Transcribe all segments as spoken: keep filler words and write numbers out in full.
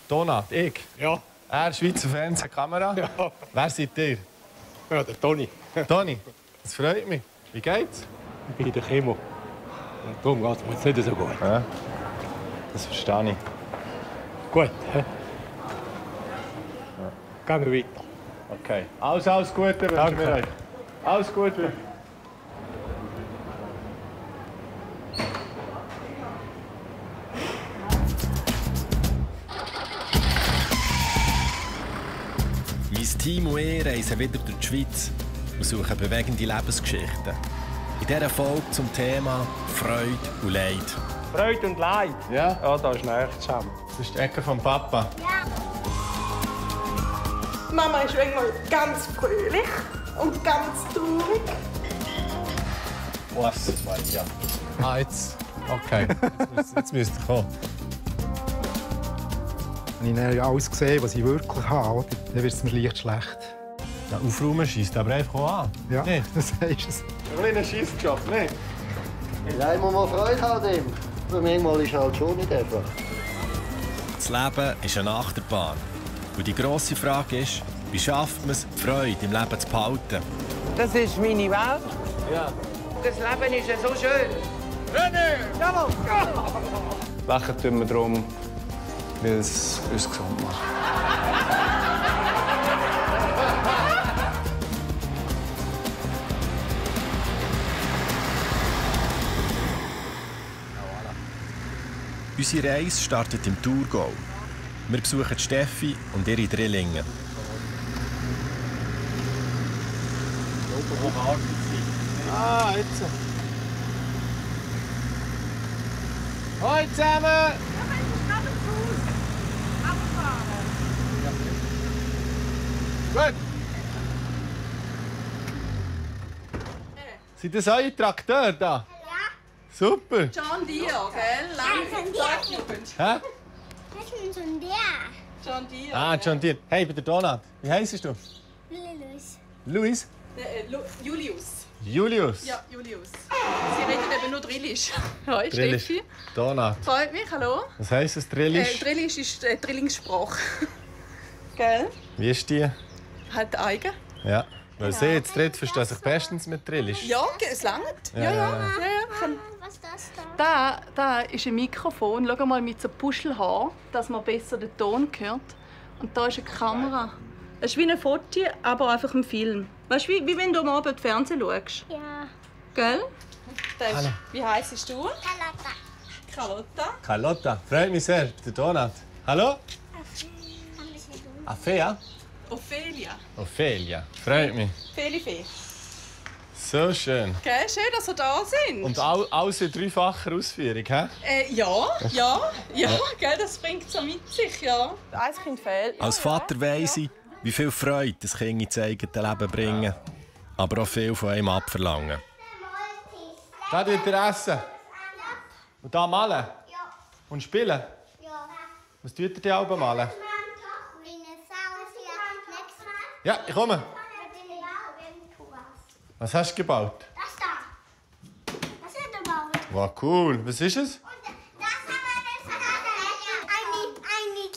Donat, ich? Ja. Er, Schweizer Fernsehkamera? Ja. Wer seid ihr? Ja, der Toni. Toni, das freut mich. Wie geht's? Ich bin der Chemo. Und darum geht es mir jetzt nicht so gut. Ja, das verstehe ich. Gut, hä? Ja. Gehen wir weiter. Okay. Alles, alles Gute wünschen Danke. wir euch. Alles Gute. Mein Team und ich reisen wieder durch die Schweiz und suchen bewegende Lebensgeschichten. In dieser Folge zum Thema Freude und Leid. Freude und Leid? Ja? Ja, da ist nichts zusammen. Das ist die Ecke vom Papa. Ja. Mama ist manchmal ganz fröhlich und ganz traurig. Was? Ja. Ah, jetzt. Okay. Jetzt, jetzt müsst ihr kommen. Wenn ich dann alles sehe, was ich wirklich habe, dann wird es mir leicht schlecht. Ja, aufräumen scheisst aber einfach auch an. Ja, Nicht? das sagst es. Ein kleiner Scheissjob, nicht? Ja, ich muss mal Freude haben an dem. Aber manchmal ist es halt schon nicht einfach. Das Leben ist eine Achterbahn. Und die grosse Frage ist, wie schafft man es, die Freude im Leben zu behalten? Das ist meine Welt. Ja. Das Leben ist ja so schön. Lachen tun wir darum, weil es uns gesund macht. Unsere Reise startet im Thurgau. Wir besuchen Steffi und ihre Drillinge. Ah, jetzt. Hallo zusammen! Gut. Sind das eure Trakteure da? Ja. Super. John Deere, gell? Lange Jugend. Hä? Das ist schon der. John Deere. Ah, John Deere. Hey, ich bin der Donat. Wie heisst du? Lilus. Luis? Äh, äh, Lu- Julius. Julius? Ja, Julius. Sie reden eben nur Drillisch. Hoi, Drillisch. Steffi. Donat. Freut mich, hallo. Was heisst das, Äh, Drillisch? Drillisch ist äh, Drillingssprache. Gell? Wie ist die? Halt eigen. Ja. Weil sie jetzt dritt verstehen sich bestens mit Drillisch. Ja, es langt. Ja, ja. ja, ja. Kann- Was ist das da? Da, da ist ein Mikrofon. Schau mal mit so Puschelhaar, dass man besser den Ton hört. Und da ist eine Kamera. Es ist wie ein Foto, aber einfach ein Film. Weißt du, wie, wie wenn du am Abend Fernsehen schaust. Ja. Gell? Das ist, wie heisst du? Kalata. Carlotta. Carlotta, freut mich sehr. Der Donat. Hallo? Ein bisschen dumm. Afea? Ophelia. Ophelia. Freut mich. Felifee. So schön. Gell? Schön, dass ihr da sind. Und all, alles in dreifacher Ausführung, hä? Äh, ja, ja, ja, gell, das bringt so mit sich, ja. Ein Kind fehlt. Als Vater weiss ich, wie viel Freude das Kind ins eigene Leben bringen, aber auch viel von einem abverlangen. Da tut ihr essen. Und da malen. Ja. Und spielen. Ja. Was tut ihr die Alben malen? Wie eine Sau ist ja nächstes Mal. Ja, ich komme. Was hast du gebaut? Das da. Das ist der Bauer. Wow, cool. Was ist es? Und das haben wir das eine, eine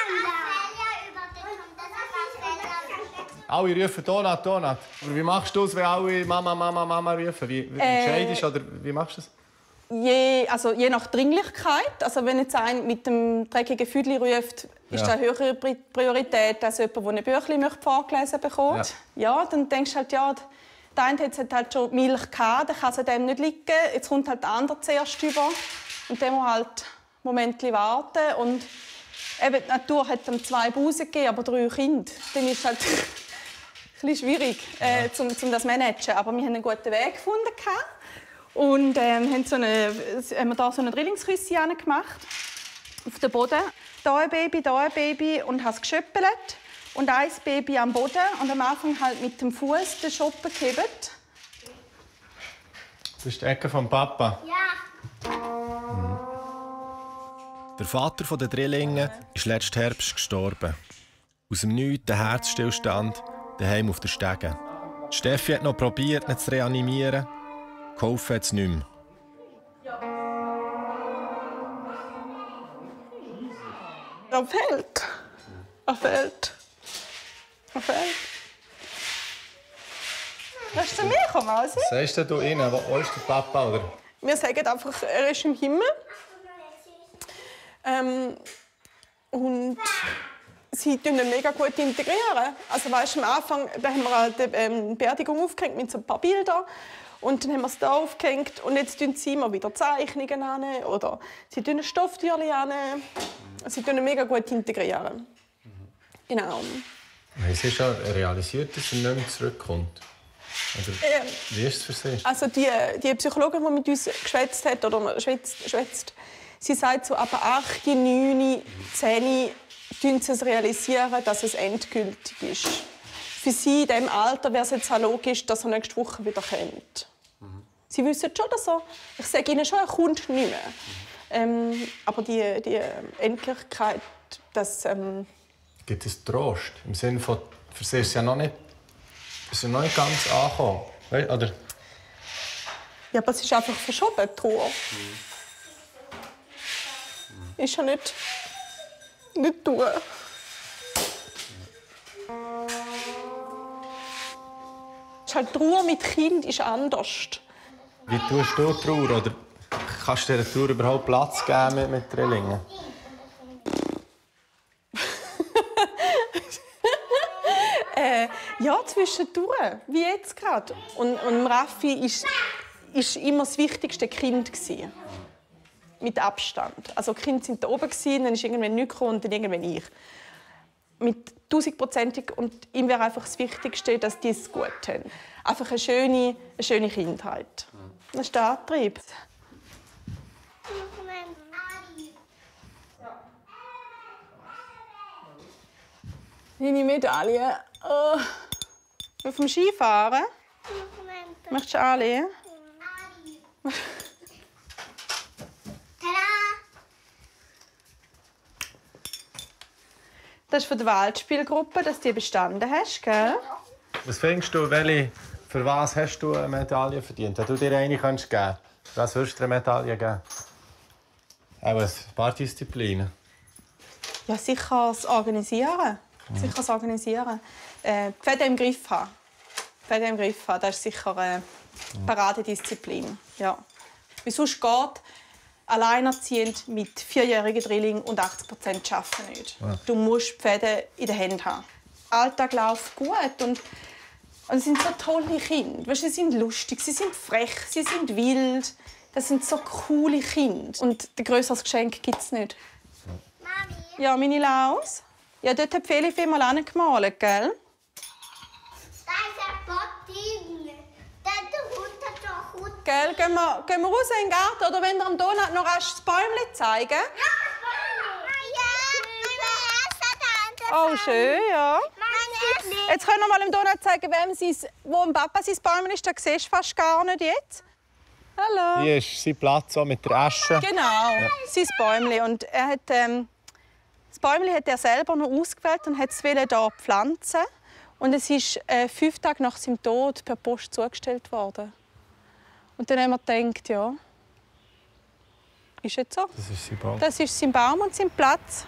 kleine Alle rufen Donat, Donat. Aber wie machst du es, wenn alle Mama, Mama, Mama rufen? Wie, wie Äh, entscheidest du oder wie machst du das? Je, also je nach Dringlichkeit. Also wenn jetzt einer mit dem dreckigen Füdli ruft, ist Ja. das eine höhere Pri- Priorität als jemand, der ein Büchlein möchte vorgelesen bekommt. Ja. ja, dann denkst du halt, ja, der eine hat halt schon Milch gehabt, dann kann es an dem nicht liegen. Jetzt kommt halt der andere zuerst über. Und der muss halt einen Moment warten. Und eben, die Natur hat ihm zwei Busen gegeben, aber drei Kinder. Dann ist es halt ein bisschen schwierig, äh, um, um das zu managen. Aber wir haben einen guten Weg gefunden. Und ähm, haben, so eine, haben wir da so eine Drillingsküsse gemacht auf den Boden. Da ein Baby, da ein Baby und habe es geschöppelt. Und ein Baby am Boden und am Anfang halt mit dem Fuß den Schoppen gehebt. Das ist die Ecke vom Papa. Ja. Der Vater der Drillingen ist letzten Herbst gestorben. Aus dem Nichts ein Herzstillstand, daheim auf der Stege. Die Steffi hat noch probiert, ihn zu reanimieren. Geholfen hat es nicht mehr. Er fehlt. Er fehlt. Er fehlt. Willst du zu mir kommen, Mausi? Sagst du ihnen, wo ist der Papa, oder? Wir sagen einfach, er ist im Himmel. Ähm, und sie tun ihn mega gut integrieren. Also weißt, am Anfang da haben wir eine ähm, Beerdigung aufgehängt mit so ein paar Bildern. Und dann haben wir es hier aufgehängt. Und jetzt tun sie immer wieder Zeichnungen an. Oder sie tun ein Stofftürchen an. Sie tun ihn mega gut integrieren. Mhm. Genau. Haben Sie schon realisiert, dass er nicht mehr zurückkommt? Oder ähm, wie ist es für Sie? Also die, die Psychologin, die mit uns geschwätzt hat, oder schwätzt, schwätzt, sie sagt, so ab acht, neun, zehn tun sie es realisieren, dass es endgültig ist. Für sie in diesem Alter wäre es jetzt auch logisch, dass er nächste Woche wieder kommt. Mhm. Sie wissen schon, dass er, ich sage ihnen schon, er kommt nicht mehr. Mhm. Ähm, aber die, die Endlichkeit, das... Ähm, Gibt es Trost? Im Sinne von, für sie ist es ja noch nicht, ist ja noch nicht ganz angekommen. Oder? Ja, aber es ist einfach verschoben, die Trauer. Mhm. Ist ja nicht, nicht durch. Halt, Trauer mit Kind ist anders. Wie tust du Trauer? Oder kannst du dieser Trauer überhaupt Platz geben mit, mit Drillingen? äh, ja, zwischendurch, wie jetzt gerade. Und, und Raffi ist, ist immer das wichtigste Kind gewesen. Mit Abstand. Also die Kinder sind da oben gewesen, dann ist irgendwann nichts gekommen und dann irgendwann ich. Mit tausendprozentig, und ihm wäre einfach das Wichtigste, dass die es gut haben. Einfach eine schöne, eine schöne Kindheit. Das ist der Antrieb. Deine Medaille. Oh. Auf dem Skifahren? Möchtest du anlegen? Das ist von der Waldspielgruppe, dass du die bestanden hast, gell? Was findest du, welche, für was hast du eine Medaille verdient? Wenn du dir eine könntest geben, für was würdest du eine Medaille geben? Auch ein paar Disziplinen. Ja, sicher das Organisieren. Mhm. Sicher das Organisieren. Äh, die Fäden im Griff haben. Die Fäden im Griff haben, das ist sicher eine Paradedisziplin. Ja. Wie sonst geht alleinerziehend mit vierjährigen Drilling und achtzig Prozent arbeiten nicht. Ja. Du musst die Fäden in der Hand haben. Der Alltag läuft gut und, und es sind so tolle Kinder. Weißt, sie sind lustig, sie sind frech, sie sind wild. Das sind so coole Kinder. Und ein grösseres Geschenk gibt es nicht. Mami. Ja, meine Laus? Ja, dort hat Felipe mal angemalt, gell? Da ist ein Bottling. Dort runter doch runter. Gell, gehen wir, gehen wir raus in den Garten oder wenn ihr am Donut noch rasch das Bäumchen zeigen? Ja, das Bäumchen. Oh, schön, ja. Jetzt können wir mal im Donut zeigen, wem sein, wo dem Papa sein Bäumchen ist. Das siehst du fast gar nicht jetzt. Hallo. Hier ist sein Platz auch mit der Asche. Genau, ja. Sein Bäumchen. Und er hat, ähm, das Bäumchen hat er selber noch ausgewählt und hat es hier pflanzen. Und es ist äh, fünf Tage nach seinem Tod per Post zugestellt worden. Und dann haben wir gedacht, ja, ist jetzt so. Das ist sein Baum. Das ist sein Baum und sein Platz.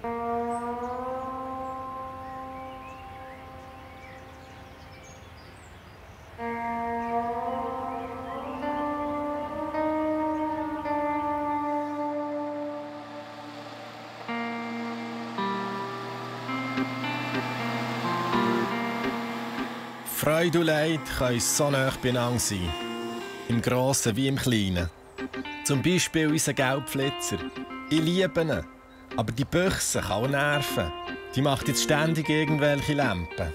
Freude und Leid können so nah beieinander sein. Im Grossen wie im Kleinen. Zum Beispiel unser Gelbflitzer. Ich liebe ihn. Aber die Büchse kann auch nerven. Die macht jetzt ständig irgendwelche Lampen.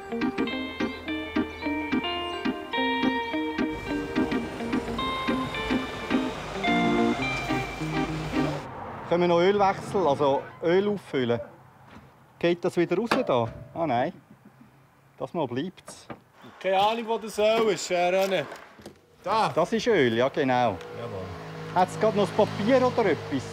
Können wir noch Ölwechsel, also Öl auffüllen? Geht das wieder raus da? Ah nein. Das mal bleibt's. Keine Ahnung, wo das Öl ist, René. Da. Das ist Öl, ja genau. Jawohl. Hat es gerade noch das Papier oder etwas?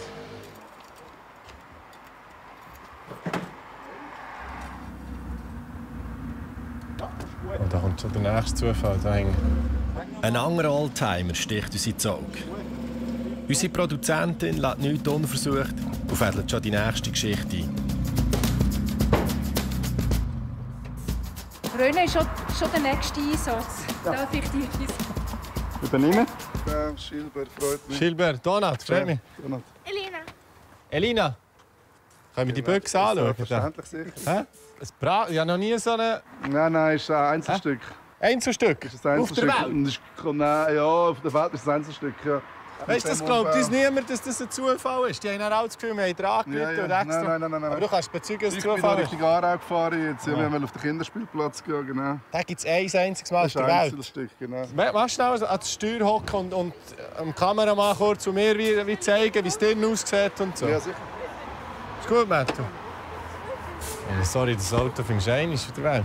Und da kommt schon der nächste Zufall. Da hängen. Ein anderer Oldtimer sticht uns ins Auge. Unsere Produzentin lässt nichts unversucht und fädelt schon die nächste Geschichte ein. Röne ist schon, schon der nächste Einsatz. Ja. Darf ich dir Übernehmen? Ja, Schilbert, freut mich. Schilbert, Donat, freut mich. Donat. Elina. Elina, können wir die Büchse anschauen? Selbstverständlich sicher. Hä? Ein Bra ich habe noch nie so eine... Nein, nein, es ist ein Einzelstück. Hä? Einzelstück? Ist ein Einzelstück. Auf der Welt? Und ist, nein, ja, auf der Welt ist es ein Einzelstück. Ja. Weißt du, das glaubt uns niemand, dass das ein Zufall ist. Die haben auch das Gefühl, wir haben dran ja, ja. und extra. Nein, nein, nein, nein. Aber du kannst bezeugen, dass es Zufall ist. Ich bin Richtung Aarau gefahren jetzt. Ja. Wir wollen auf den Kinderspielplatz gehen, genau. Da gibt es ein einziges Mal auf der Welt. Das ist ein Einzelstück, genau. Machst du schnell an die Steuer hocken und, und dem Kameramann kurz zu mir wie, wie zeigen, wie es drinnen aussieht und so? Ja, sicher. Ist gut, Matthew? Ja, sorry, das Auto findest du einmal auf der Welt.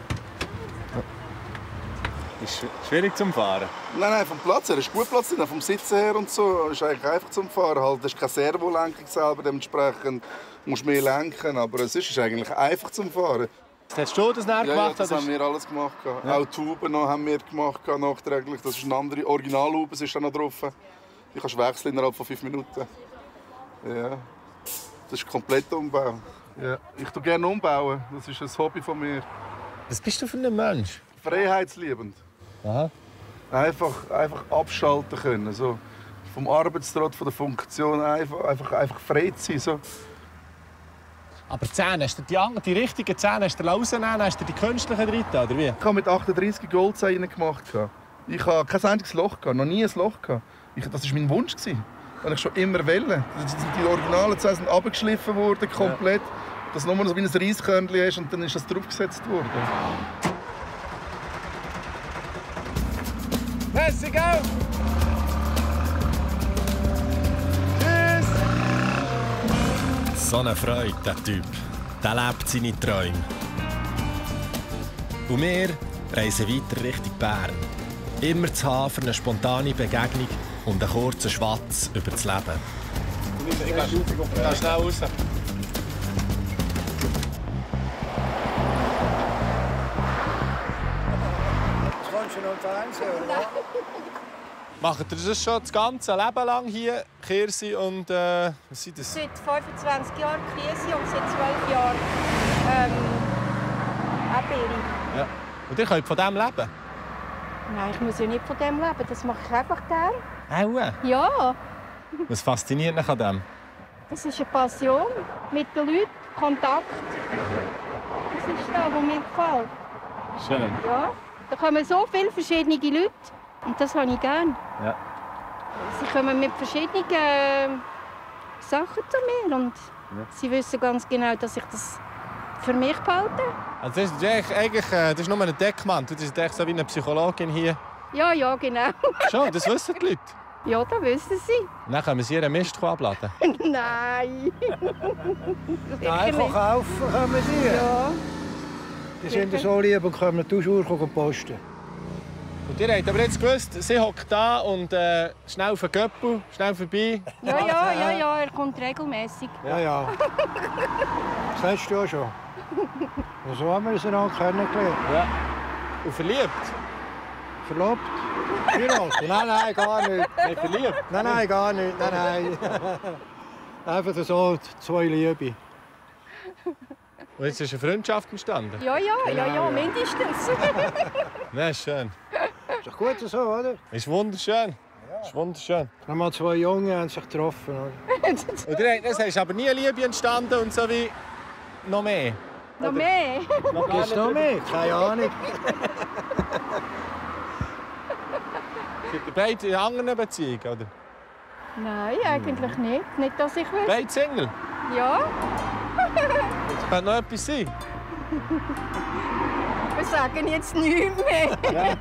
Ist schwierig zum Fahren? Nein, nein, vom Platz her ist gut Platz drin, vom Sitzen her und so. Ist eigentlich einfach zum Fahren. Halt, das ist keine Servolenkung selber, dementsprechend musst du mehr lenken. Aber es ist, ist eigentlich einfach zum Fahren. Hast du das nachher ja, gemacht? Ja, das haben wir alles gemacht. Ja. Auch Tuben noch haben wir gemacht nachträglich. Das ist eine andere Originalhaube, ist da noch drauf. Die kannst du wechseln innerhalb von fünf Minuten. Ja. Das ist komplett Umbau. Ja. Ich tue gerne umbauen. Das ist ein Hobby von mir. Was bist du für ein Mensch? Freiheitsliebend. Aha. Einfach, einfach abschalten können. So. Vom Arbeitstrott, von der Funktion, einfach, einfach, einfach frei zu sein. So. Aber die Zähne, hast du die, die richtigen Zähne hast du rausgenommen, hast du die künstlichen drin, oder wie? Ich habe mit achtunddreißig Goldzähnen gemacht. Ich habe kein einziges Loch, noch nie ein Loch. Ich, das war mein Wunsch. Das wollte ich schon immer wollen. Die originalen Zähne sind abgeschliffen worden, komplett. Ja. Dass du nur noch wie ein Reiskörnchen hast und dann ist das draufgesetzt worden. Let's go! Tschüss! So eine Freude, der Typ. Der lebt seine Träume. Und wir reisen weiter Richtung Bern. Immer zu haben für eine spontane Begegnung und einen kurzen Schwatz über das Leben. Ich gehe schnell raus. Macht ihr das schon das ganze Leben lang hier, Kirsi und äh, was sind das? Seit fünfundzwanzig Jahren Kirsi und seit zwölf Jahren ähm, Abbeere. Ja. Und ihr könnt von dem leben? Nein, ich muss ja nicht von dem leben. Das mache ich einfach gerne. Auch? Ja. Was fasziniert dich an dem? Das ist eine Passion. Mit den Leuten, Kontakt. Das ist das, was mir gefällt. Schön. Ja. Da kommen so viele verschiedene Leute. Und das habe ich gerne. Ja. Sie kommen mit verschiedenen äh, Sachen zu mir. Und ja. Sie wissen ganz genau, dass ich das für mich behalte. Also das, ist eigentlich, das ist nur ein Deckmantel. Das ist echt so wie eine Psychologin hier. Ja, ja, genau. Schon, das wissen die Leute? Ja, das wissen sie. Und dann können sie ihren Mist abladen. Nein. Einfach kaufen können sie. Ja. Die sind so lieb und können die Schuhe posten. Und ihr habt aber jetzt gewusst, sie hockt da und äh, schnell auf den Göppel, schnell vorbei. Ja, ja, ja, ja, er kommt regelmäßig. Ja, ja. Das letzte Jahr schon. Und so haben wir uns einander kennengelernt. Ja. Und verliebt? Verlobt? Heiraten? Nein, nein, gar nicht. Nicht verliebt? Nein, nein, gar nicht. Nein, nein. Einfach so zwei Liebe. Und jetzt ist eine Freundschaft entstanden? Ja, ja, ja, ja, mindestens. Nein, ist schön. Ist doch gut so, oder? Ist wunderschön. Ja. Ist wunderschön. Nochmal zwei Junge haben sich getroffen. Oder? Und es ist aber nie Liebe entstanden und so wie noch mehr? Noch mehr? Gibt es noch mehr? Keine Ahnung. Seid ihr beide in anderen Beziehungen, oder? Nein, eigentlich nicht. Nicht, dass ich will. Beide Single? Ja. Das könnte noch etwas sein. Wir sagen jetzt nichts mehr. Ja.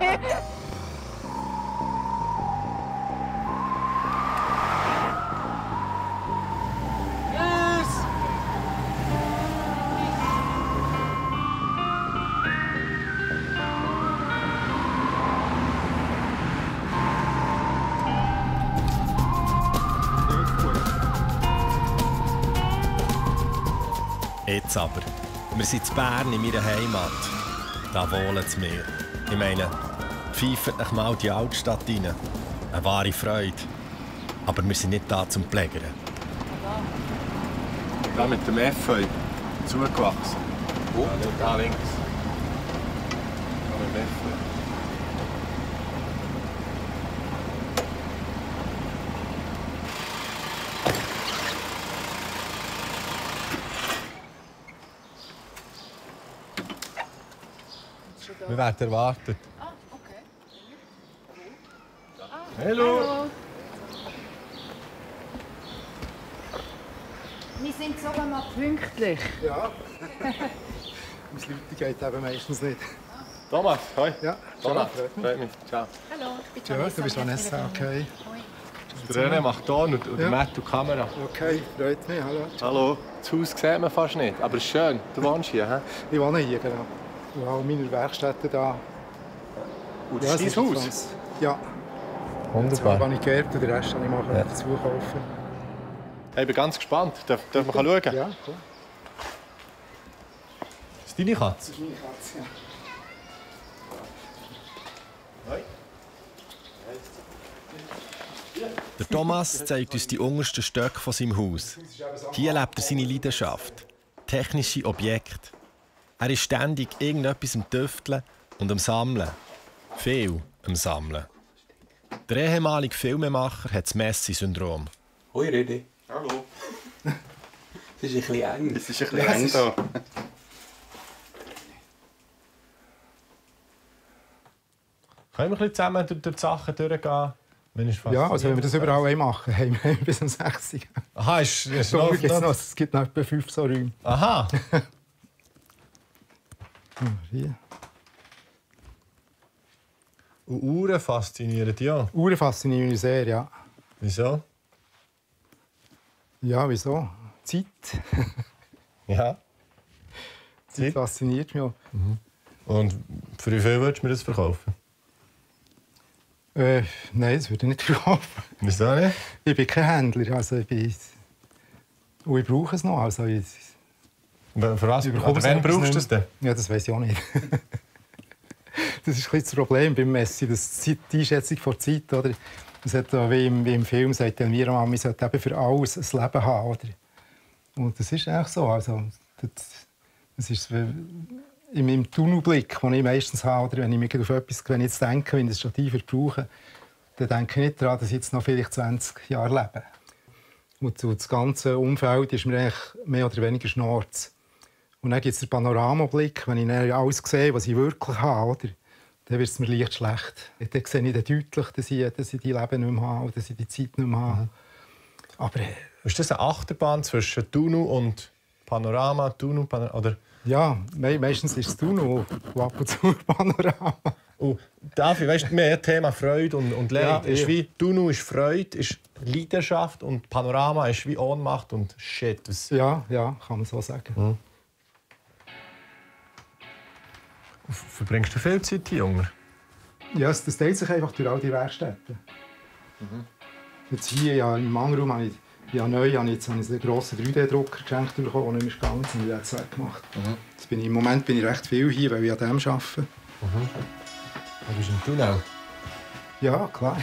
Jetzt aber. Wir sind in Bern, in meiner Heimat. Da wohnen sie mir. Ich meine, pfeift euch mal die Altstadt rein. Eine wahre Freude. Aber wir sind nicht da zum Pflegern. Da mit dem F zugewachsen. Wo? Da links. Da mit dem F. Wir werden erwartet. Ah, okay. Hallo. Hallo. Wir sind sogar noch pünktlich. Ja. Aus Leute geht eben meistens nicht. Thomas, hoi. Ja, Thomas, freut mich. freut mich. Ciao. Hallo, ich bin Ja, Vanessa. du bist Vanessa, okay. Der René macht Ton und, und Ja. der Matt die Kamera. Okay, freut mich, hallo. Hallo. Das Haus sieht man fast nicht, aber es ist schön. Du wohnst hier, hä? Ich wohne hier, genau. Ich habe meine Werkstätte da. Und das ist dein Haus? Das, ja. Wunderbar. Das habe ich geerbt und den Rest habe ich mal ja. dazu kaufen. Ich bin ganz gespannt. Darf, darf man schauen? Ja, cool. Ist deine Katze? Das ist meine Katze, ja. Der Thomas zeigt uns die untersten Stöcke von seinem Haus. Hier lebt er seine Leidenschaft. Technische Objekte. Er ist ständig irgendetwas am Tüfteln und am Sammeln. Viel am Sammeln. Der ehemalige Filmemacher hat das Messi-Syndrom. Hoi René. Hallo. Es ist ein bisschen eng. Es ist ein bisschen eng da. Können wir ein bisschen zusammen durch die Sachen durchgehen? Ja, also wenn wir das überall machen, haben wir bis um sechs Uhr. Aha, ist, ist so, noch, noch, noch, es gibt noch etwa fünf so Räume. Aha. Hier. Und Uhren faszinieren dich auch? Uhren faszinieren mich sehr, ja. Wieso? Ja, wieso? Zeit. Ja. Zeit fasziniert mich auch. Mhm. Und für wie viel würdest du mir das verkaufen? Äh, nein, das würde ich nicht verkaufen. Wieso nicht? Ich bin kein Händler, also ich bin... Und ich brauche es noch, also ich... Für was? Oder wann brauchst du es denn? Ja, das weiß ich auch nicht. Das ist ein bisschen das Problem beim Messi, das Zeit, die Einschätzung von Zeit, oder? Das hat, wie, im, wie im Film sagt mir man, man sollte eben für alles ein Leben haben, oder? Und das ist eigentlich so, also... Das, das ist... In meinem Tunnelblick, den ich meistens habe, oder wenn ich mich auf etwas, wenn ich jetzt denke, wenn ich das Stativ brauche, dann denke ich nicht daran, dass ich jetzt noch vielleicht zwanzig Jahre lebe. Und das ganze Umfeld ist mir eigentlich mehr oder weniger Schnorz. Und dann gibt es den Panoramablick, wenn ich dann alles sehe, was ich wirklich habe, oder? Dann wird es mir leicht schlecht. Dann sehe ich dann deutlich, dass ich, dass ich die Leben nicht mehr habe, dass ich die Zeit nicht mehr habe. Mhm. Aber, äh, ist das eine Achterbahn zwischen Tunnel und Panorama, Tunnel, Panorama, oder? Ja, me meistens ist es Tunnel und ab und zu Panorama. Und Davi, weißt du, mehr Thema Freude und, und Leid. Ja, ist wie, Tunnel ist Freude, ist Leidenschaft und Panorama ist wie Ohnmacht und Shit. Was... Ja, ja, kann man so sagen. Mhm. Verbringst du viel Zeit hier, Junge? Ja, das teilt sich einfach durch all die Werkstätten. Mhm. Jetzt hier ja, im Mangraum habe ich, ja, neu habe ich jetzt einen grossen drei D Drucker geschenkt bekommen, der nicht mehr gegangen ist, und ich habe das weggemacht. Mhm. Jetzt bin ich, im Moment bin ich recht viel hier, weil ich an dem arbeite. Mhm. Was bist denn du noch? Ja, klar.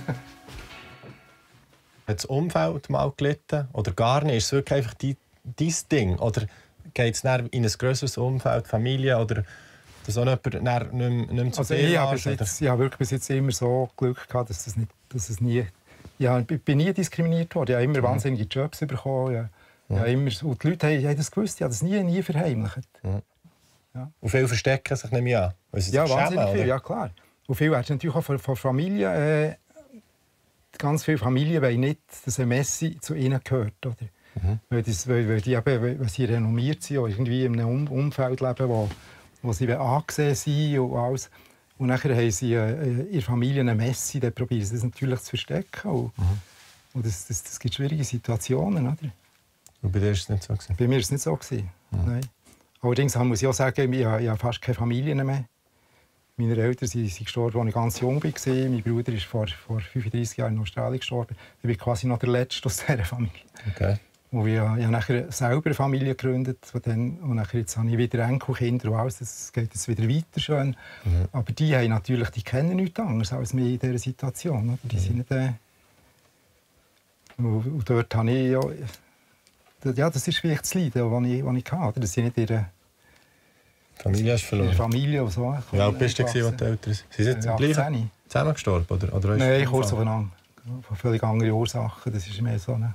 Hat das Umfeld mal gelitten? Oder gar nicht? Ist es wirklich einfach dein, dein Ding? Oder geht es in ein grösseres Umfeld, Familie? Oder dass auch jemand nicht mehr, nicht mehr zu also viel ich habe, ist, jetzt, ich habe wirklich bis jetzt immer so Glück gehabt, dass, das nicht, dass es nie... Ja, ich bin nie diskriminiert worden. Ich habe immer mhm. wahnsinnige Jobs bekommen. Ja, mhm. ja, immer, und die Leute haben, haben das gewusst. Ich habe das nie, nie verheimlicht. Mhm. Ja. Und viele verstecken sich nicht mehr an. Ja, wahnsinnig viel, ja klar. Und viele werden natürlich auch von, von Familien... Äh, ganz viele Familien wollen nicht, dass ein Messi zu ihnen gehört. Oder? Mhm. Weil, das, weil, weil, die eben, weil sie renommiert sind, oder irgendwie in einem Umfeld leben, wo, wo sie angesehen sind und alles. Und nachher haben sie äh, in der Familie einen Messi, dann probieren sie das natürlich zu verstecken. Und, mhm. und das, das, das gibt schwierige Situationen. Oder? Und bei dir war es nicht so? Bei mir war es nicht so. Mhm. Nein. Allerdings muss ich auch sagen, ich habe, ich habe fast keine Familie mehr. Meine Eltern sind, sind gestorben, als ich ganz jung war. Mein Bruder ist vor, vor fünfunddreissig Jahren in Australien gestorben. Ich bin quasi noch der Letzte aus dieser Familie. Okay. Und ich, ich habe nachher selber eine Familie gegründet. Dann, und nachher jetzt habe ich wieder Enkelkinder und alles. Das geht jetzt wieder weiter schön. Mhm. Aber die, haben natürlich, die kennen nichts anderes als mich in dieser Situation. Die, mhm. sind nicht, äh, Und, und dort habe ich ja... Ja, das ist vielleicht das Leiden, das ich, das ich hatte. Dass ich nicht ihre Familie hast verloren? Familie und so. Wie alt bist du, als die Eltern sind? Sie sind achtzehn. Zusammen gestorben? Oder, oder Nein, kurz aufeinander. Von völlig anderen Ursachen. Das war mehr so ein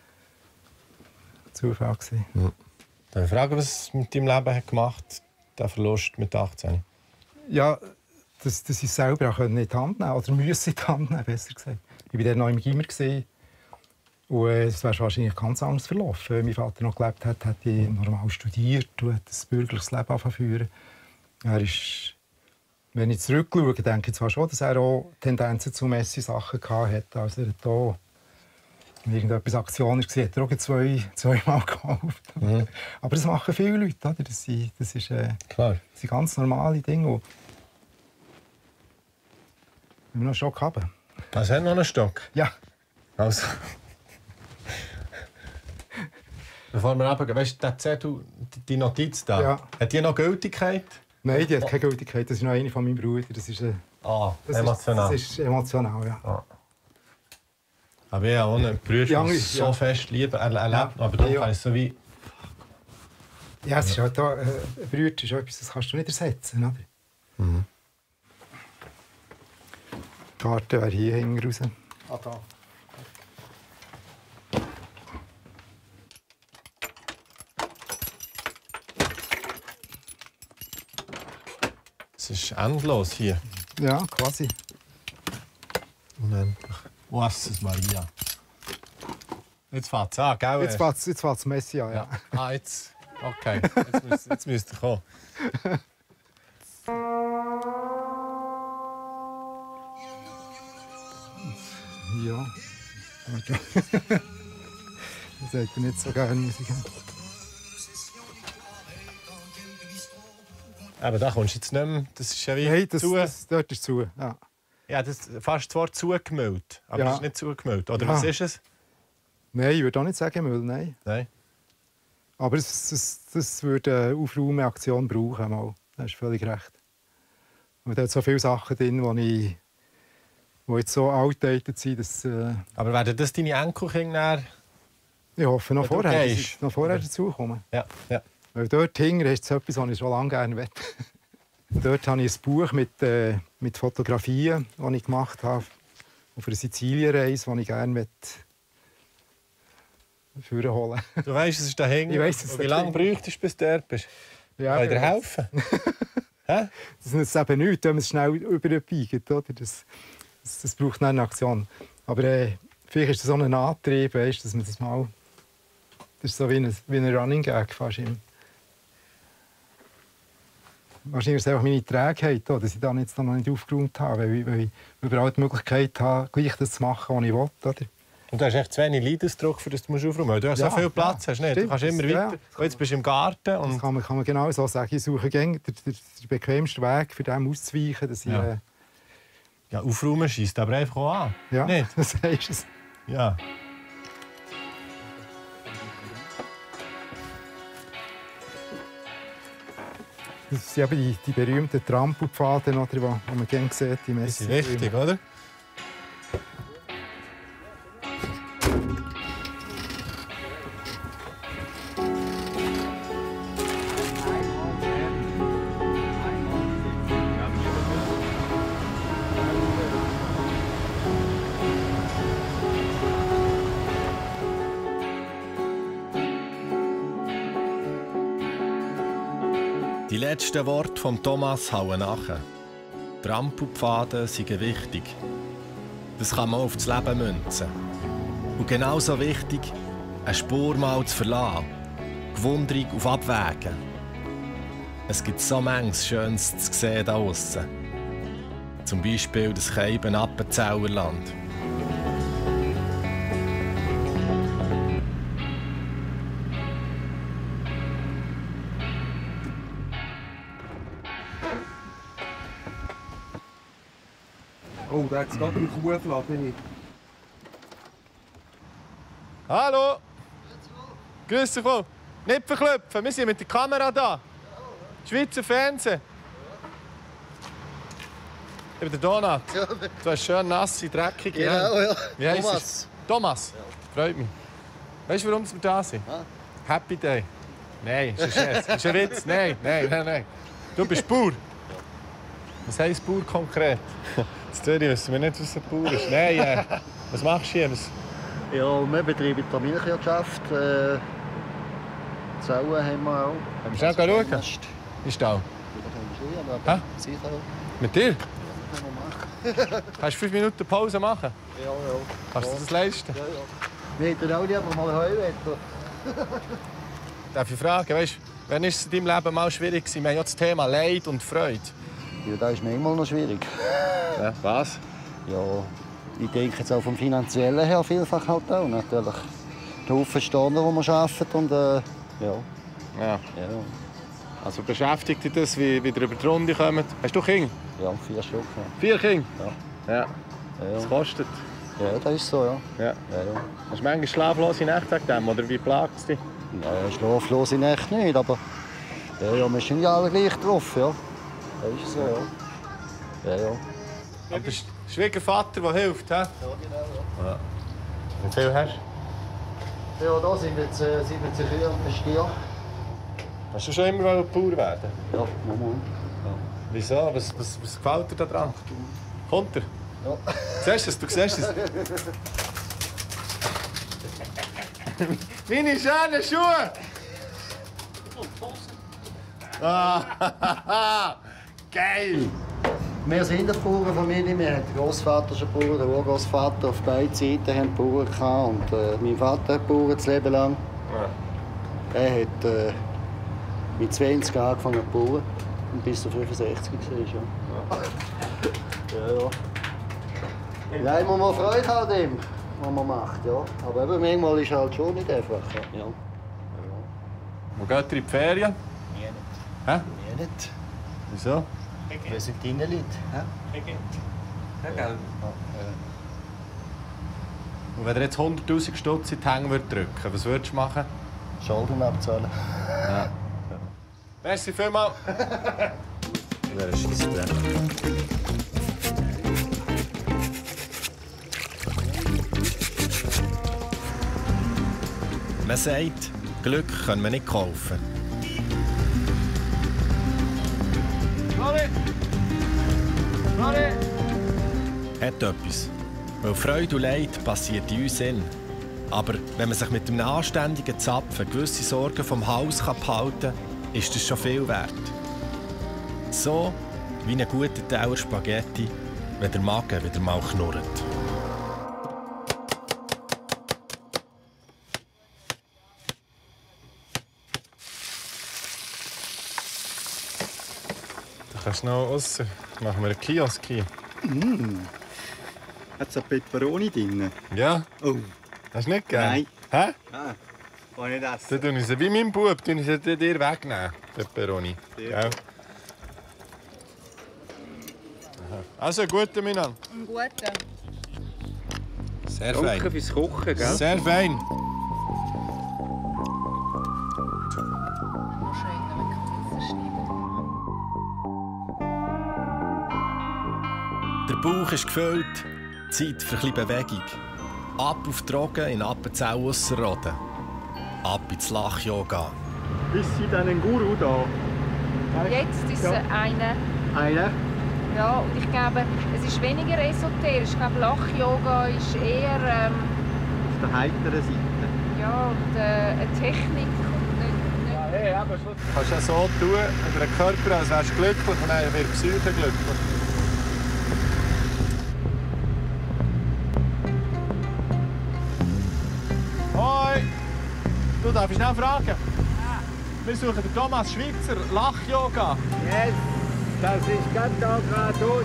Zufall. Ja. Dann frage, was es mit deinem Leben hat gemacht hat, der Verlust mit achtzehn? Ja, dass, dass ich es selber auch in die Hand nehmen oder müssen in die Hand nehmen, besser gesagt. Ich war dann noch im Gimmer. Und es wäre wahrscheinlich ganz anders verlaufen. Wenn mein Vater noch gelebt hat, hätte ich normal studiert und hat ein bürgerliches Leben angefangen. Er ist, wenn ich zurückschaue, denke ich zwar schon, dass er auch Tendenzen zu Messi-Sachen hatte. Also er hat hier irgendetwas Aktion war, hat er auch zwei, zweimal gekauft. Mhm. Aber das machen viele Leute. Oder? Das, sind, das, ist, äh, Klar. Das sind ganz normale Dinge. Und wir haben noch einen Stock haben. Was hat noch einen Stock? Ja. Also. Bevor wir runtergehen, weißt du, der Zettel, die Notiz da, ja. Hat die noch Gültigkeit? Nein, die hat keine Gültigkeit. Das ist noch eine von meinem Bruder. Das ist, äh, ah, das emotional. Ist, das ist emotional, ja. Ah. Aber ich habe auch einen Bruder, der so ja. fest liebe. Er, er lebt, aber darum ja. kann ich so wie... Ja, es ist halt da, äh, ein Bruder ist etwas, das kannst du nicht ersetzen, oder? Mhm. Die Karte wäre hier hinten raus. Ah, da. Es ist endlos hier. Ja, quasi. Unendlich. Was Maria. Jetzt fährt es an, gell? Jetzt fährt es jetzt fährt's Messi an, ja. ja. Ah, jetzt. Okay, jetzt müsst, jetzt müsst ihr kommen. Ja. Okay. Das hätte ich nicht so gerne Musik. Aber da kommst du jetzt nicht mehr. Das ist ja wie Nein, das, zu. Das, dort ist zu. Ja, ja das ist fast das Wort zugemüllt. Aber ja. es ist nicht zugemüllt. Oder ja. was ist es? Nein, ich würde auch nicht sagen Müll, nein. Nein. Aber das, das, das würde eine Aufräumaktion brauchen. Mal. Da hast du völlig recht. Und da hat so viele Sachen drin, die jetzt so outdated sind. Dass, äh Aber werden das deine Enkelkinder? Ich hoffe, noch vorher, noch vorher dazukommen. Ja, ja. Weil dort hinten ist etwas, was ich schon lange gerne möchte. Dort habe ich ein Buch mit, äh, mit Fotografien, das ich gemacht habe, auf einer Sizilienreise, die ich gerne vorholen möchte. Du weißt, es ist da hinten. Ich weiss, es wie lange bräuchtest du, bis du dort bist? Ja, kann ich dir helfen? Das ist eben nichts, wenn man es schnell überbiegt. Oder? Das, das, das braucht eine Aktion. Aber äh, vielleicht ist es so ein Antrieb, weißt, dass man das mal... Das ist so wie ein, wie ein Running Gag fast immer. Wahrscheinlich ist es einfach meine Trägheit, dass ich dann jetzt noch nicht aufgeräumt habe, weil ich, weil ich überall die Möglichkeit habe, gleich das zu machen, was ich will. Oder? Und du hast echt zu wenig Leidensdruck, für das du aufräumen musst. Du hast ja, so viel Platz, ja, hast nicht? Du kannst immer weiter. Ja. Jetzt bist du im Garten. Und... Das kann man, kann man genau so sagen. Ich suche den, den, den bequemsten Weg, für den auszuweichen. Dass ja. Ich, äh... ja, aufräumen scheisst aber einfach auch an. Ja, nicht? Das heißt es. Ja. Das sind eben die, die berühmten Trampelpfade, die man gerne sieht. Die das ist wichtig, oder? Die letzten Worte von Thomas hauen nachher. Trampelpfade sind wichtig. Das kann man auf das Leben münzen. Und genauso wichtig, eine Spur mal zu verlassen. Gewunderung auf Abwägen. Es gibt so manches Schönes zu sehen da aussen. Zum Beispiel das Keiben-Appenzellerland. Oh, da hat es gerade einen Kuhfladen. Hallo! Grüß dich wohl. Nicht verklopfen, wir sind mit der Kamera da. Schweizer Fernsehen. Ich bin der Donat. Ja. Du hast schön nasse, dreckige Genau, Hände. ja. Wie heisst Thomas. Es? Thomas? Ja. Freut mich. Weißt du, warum wir da sind? Ja. Happy Day. Nein, ist ein Scherz. Ist ein Witz. Nein, nein, nein, nein. Du bist Bauer. Was heisst Bauer konkret? In Zürich wissen wir nicht, was ein Bauer ist. Nein, äh, was machst du hier? Was... Ja, wir betreiben die Milchwirtschaft. Äh, Zellen haben wir auch. Haben wir schnell schauen? Wie ist da? Hä? Sicher. Mit dir? Kannst du fünf Minuten Pause machen? Ja, ja. Kannst du das leisten? Ja, ja. Wir hätten auch lieber mal Heuwetter. Darf ich fragen, weißt, wann war es in deinem Leben mal schwierig? Wir haben ja das Thema Leid und Freude. Ja, das ist manchmal noch schwierig. Ja, was? Ja, ich denke jetzt auch vom Finanziellen her vielfach halt auch. Natürlich. Der Haufen Stunden, die wir arbeiten und äh, ja. Ja. ja. Also beschäftigt dich das, wie, wie ihr über die Runde kommt? Hast du Kinder? Ja, vier Stück. Ja. Vier Kinder? Ja. Ja. ja. Das kostet? Ja, das ist so, ja. Ja. ja, ja. Hast du manchmal schlaflose Nächte wegen dem, oder wie plagt es dich? Ja, schlaflose Nächte nicht, aber ja, ja, wir sind ja alle gleich drauf, ja. Das ist so, ja. Ja, ja. Aber der Schwiegervater, der hilft, hä? Ja, genau, ja. Ja. Wie viel hast du? Ja, da sind jetzt äh, siebzig Kühe und ein Stier. Hast du schon immer Bauer werden? Ja, Mama. Ja. Wieso? Was, was, was gefällt dir daran? Kommt er? Ja. Siehst du es? Du siehst es? Meine schönen Schuhe! Ah, geil! Wir sind eine Bauernfamilie. Wir hatten den Großvater schon Bauern, den Urgroßvater auf beiden Seiten haben Bauern gehabt. Und äh, mein Vater hat Bauern das Leben lang. Ja. Er hat äh, mit zwanzig angefangen zu bauen und bis zu fünfundsechzig war. Ja. Ja, ja. Nein, man muss Freude haben an dem, was man macht. Ja. Aber eben, manchmal ist es halt schon nicht einfach. Ja. Ja. Wo geht ihr in die Ferien? Wir nicht. Hä? Wir nicht. Wieso? Wir sind deine Leute. Ja, gell? Und wenn ihr jetzt hunderttausend Stutz in die Hänge drücken würdet, was würdest du machen? Schulden abzahlen. Ja. Merci vielmals. Das wäre ein Scheissdreck. Man sagt, Glück kann man nicht kaufen. Sorry! Sorry! Hat etwas. Weil Freude und Leid passiert in uns in. Aber wenn man sich mit einem anständigen Zapfen gewisse Sorgen vom Haus behalten kann, ist das schon viel wert. So wie ein guter Teller Spaghetti, wenn der Magen wieder mal knurrt. Du kannst noch raus. Machen wir einen Kiosk hier. Mm. Hat es eine Peperoni drin? Ja. Oh. Hast du nicht gern? Nein. Hä? Ah, kann ich nicht essen. Dann tue ich sie wie mein Bub, tue ich sie dir wegnehmen, Peperoni. Ja. Also, guten Minan. Einen guten. Sehr Danke fein. fürs Kochen, gell? Sehr fein. Der Bauch ist gefüllt, Zeit für ein bisschen Bewegung. Ab auf die Roggen in Appenzell Ausserrhoden. Ab ins Lach-Yoga. Ist sie dann ein Guru da? Jetzt ist Ja. es eine. Eine? Ja, und ich glaube, es ist weniger esoterisch. Ich glaube, Lach-Yoga ist eher ähm, Auf der heiteren Seite. ja, und, äh, eine Technik. Und nicht, nicht Ja, hey, aber du kannst ja so tun über den Körper, als wärst du glücklich und dann wird die Psyche glücklich. Hoi! Du, darf ich schnell fragen? Ja. Wir suchen den Thomas Schweitzer, Lach-Yoga. Yes, das ist ganz da geradeaus.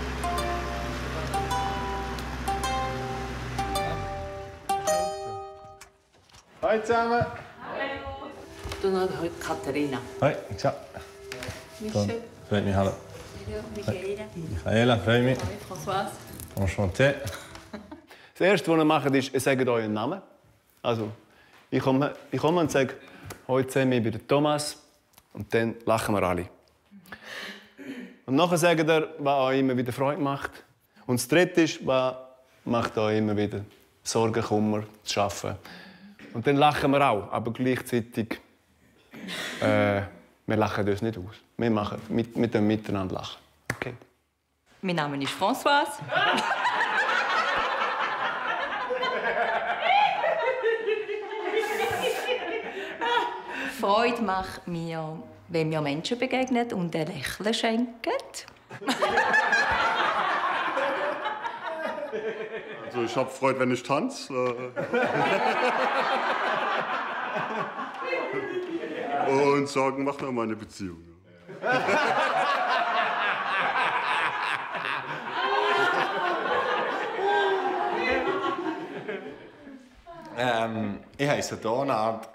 Hallo zusammen. Du noch heute Katharina. Hoi, ciao. Michel. Freut mich, hallo. Michaela. Michaela, freut mich. Françoise. Enchanté. Das Erste, was ihr macht, ist, ihr sagt euren Namen. Also, ich komme, ich komme und sage, heute zusammen, ich bin der Thomas. Und dann lachen wir alle. Und nachher sagt ihr, was euch immer wieder Freude macht. Und das Dritte ist, was macht euch immer wieder Sorgen, Kummer zu arbeiten. Und dann lachen wir auch, aber gleichzeitig äh, wir lachen uns nicht aus. Wir machen mit, mit dem Miteinander lachen. Okay. Mein Name ist Françoise. Freude macht mir, wenn mir Menschen begegnen und ein Lächeln schenken. Also ich habe Freude, wenn ich tanze. Und Sorgen macht mir meine Beziehung. ähm, ich heiße Donald.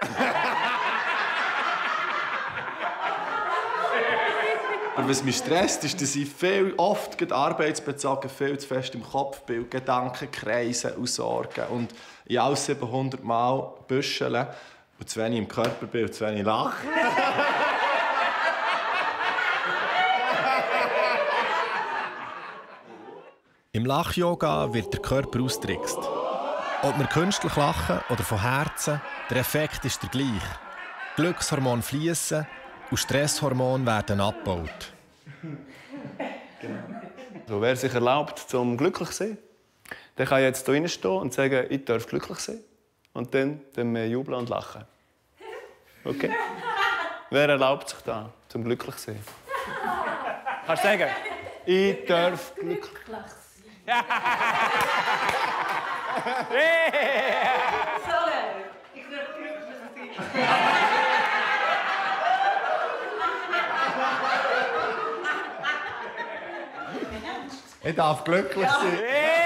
Aber was mich stresst, ist, dass ich viel, oft arbeitsbezogen viel zu fest im Kopf bin, Gedanken kreisen und Sorgen. Und ich alles siebenhundert Mal büscheln und zu wenig im Körper bin und zu wenig lache. Im Lach-Yoga wird der Körper austrickst. Ob wir künstlich lachen oder von Herzen, der Effekt ist der gleiche. Glückshormone fließen und Stresshormone werden abgebaut. Genau. So, wer sich erlaubt, zum glücklich zu sein, der kann jetzt hier stehen und sagen, ich darf glücklich sein. Und dann, dann wir jubeln und lachen. Okay? Wer erlaubt sich da, zum glücklich zu sein? Kannst du sagen, ich darf glücklich sein? Ich darf glücklich sein. Ich darf glücklich Ja. sein.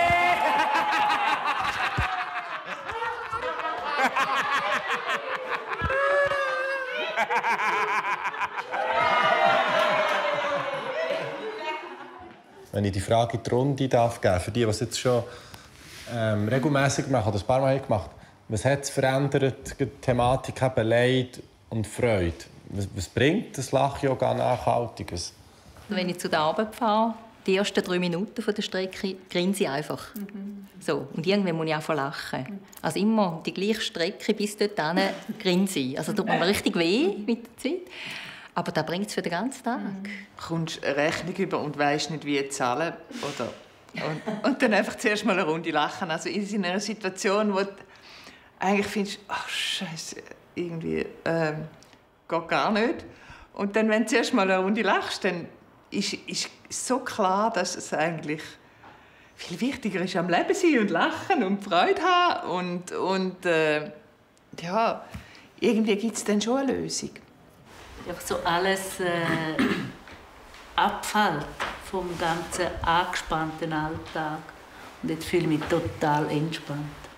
Wenn ich die Frage in die Runde darf geben, für die, die es jetzt schon ähm, regelmäßig machen oder ein paar Mal gemacht haben, was hat es verändert, die Thematik eben Leid und Freude? Was, was bringt das Lach-Yoga Nachhaltiges? Wenn ich zu der Arbeit fahre, die ersten drei Minuten von der Strecke grinse ich einfach. Mhm. So. Und irgendwann muss ich auch lachen. Also immer die gleiche Strecke bis dorthin grinse ich. Also tut mir richtig weh mit der Zeit. Aber das bringt es für den ganzen Tag. Mhm. Du kommst eine Rechnung über und weisst nicht, wie zahlen. Oder und, und dann einfach zuerst mal eine Runde lachen. Also in einer Situation, wo du eigentlich findest, ach Scheiße, irgendwie äh, geht gar nicht. Und dann, wenn du zuerst mal eine Runde lachst, dann ist, ist so klar, dass es eigentlich viel wichtiger ist, am Leben sein und lachen und Freude haben. Und, und äh, ja, irgendwie gibt es dann schon eine Lösung. Einfach so alles äh, abfällt vom ganzen angespannten Alltag. Und jetzt fühle ich mich total entspannt.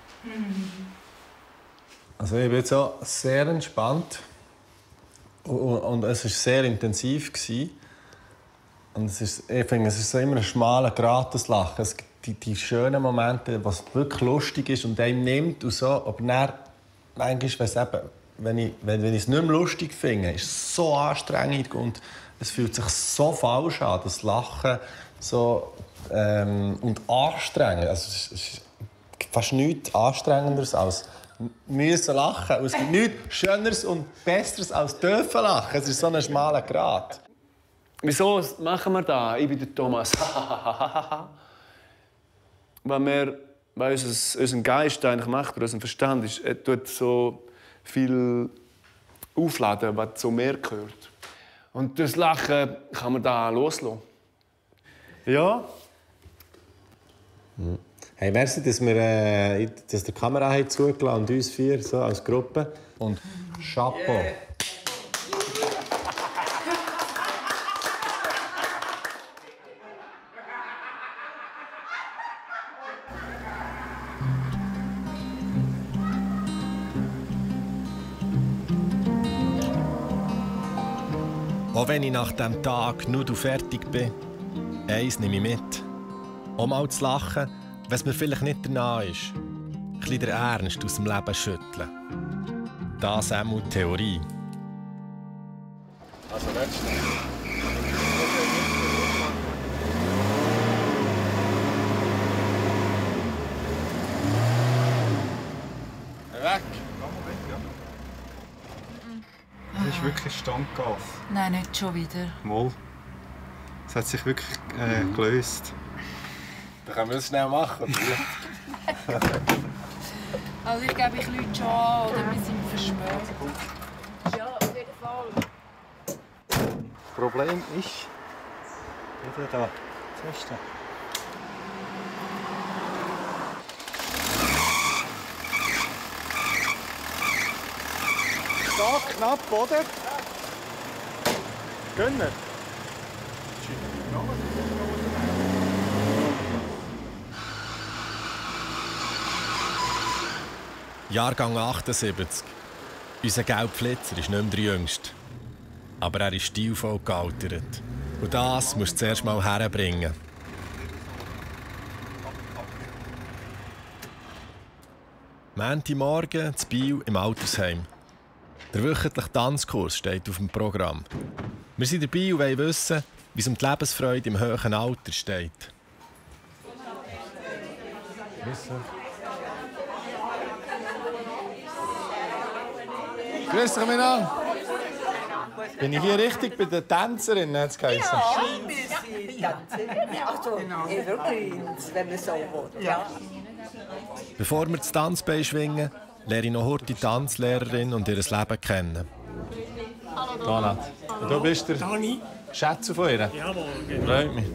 Also ich bin jetzt auch sehr entspannt und, und es war sehr intensiv. Und es ist, ich finde, es ist so immer ein schmaler Grat, das Lachen. Es gibt die, die schönen Momente, was wirklich lustig ist und einem nimmt und so. Aber dann, manchmal, eben, wenn ich, wenn, wenn ich es nicht mehr lustig finde, ist es so anstrengend und es fühlt sich so falsch an, das Lachen so ähm, und anstrengend. Also, es ist fast nichts Anstrengenderes als müssen lachen. Und es gibt nichts Schöneres und Besseres als dürfen lachen. Es ist so ein schmaler Grat. Wieso machen wir das? Ich bin der Thomas. weil wir, weil unser, unser Geist eigentlich macht, oder unser Verstand ist, er tut so viel aufladen, was zu mir gehört. Und durch das Lachen kann man da loslassen. Ja. Hey, merci, dass wir äh, dass die Kamera hat zugelassen und uns vier so als Gruppe. Und Chapeau. Yeah. Auch wenn ich nach diesem Tag nur fertig bin, eins nehme ich mit. Um mal zu lachen, wenn es mir vielleicht nicht danach ist. Ein bisschen den Ernst aus dem Leben schütteln. Das ist auch die Theorie. Also nicht schnell. Das ist wirklich Standgas. Nein, nicht schon wieder. Mal. Es hat sich wirklich äh, gelöst. Dann können wir es schnell machen. Also ich glaube, ich lüte schon an oder wir sind verschmört. Ja, auf jeden Fall. Das Problem ist, wieder da, das ist da. Da, knapp, oder? Gönner. Jahrgang achtundsiebzig. Unser Gelbflitzer ist nicht mehr der Jüngste. Aber er ist stilvoll gealtert. Und das musst du zuerst mal herbringen. Montagmorgen in Biel im Altersheim. Der wöchentliche Tanzkurs steht auf dem Programm. Wir sind dabei und wollen wissen, wie es um die Lebensfreude im hohen Alter steht. Grüß dich miteinander. Bin ich hier richtig bei den Tänzerinnen, hat's geheißen? Ja, wir sind Tänzerinnen. Also, Evergreens, wenn man so will. Ja. Bevor wir das Tanzbein schwingen, lerne ich noch heute die Tanzlehrerin und ihr Leben kennen. Dana, und du bist der Schätze von ihr? Jawohl. Freut mich.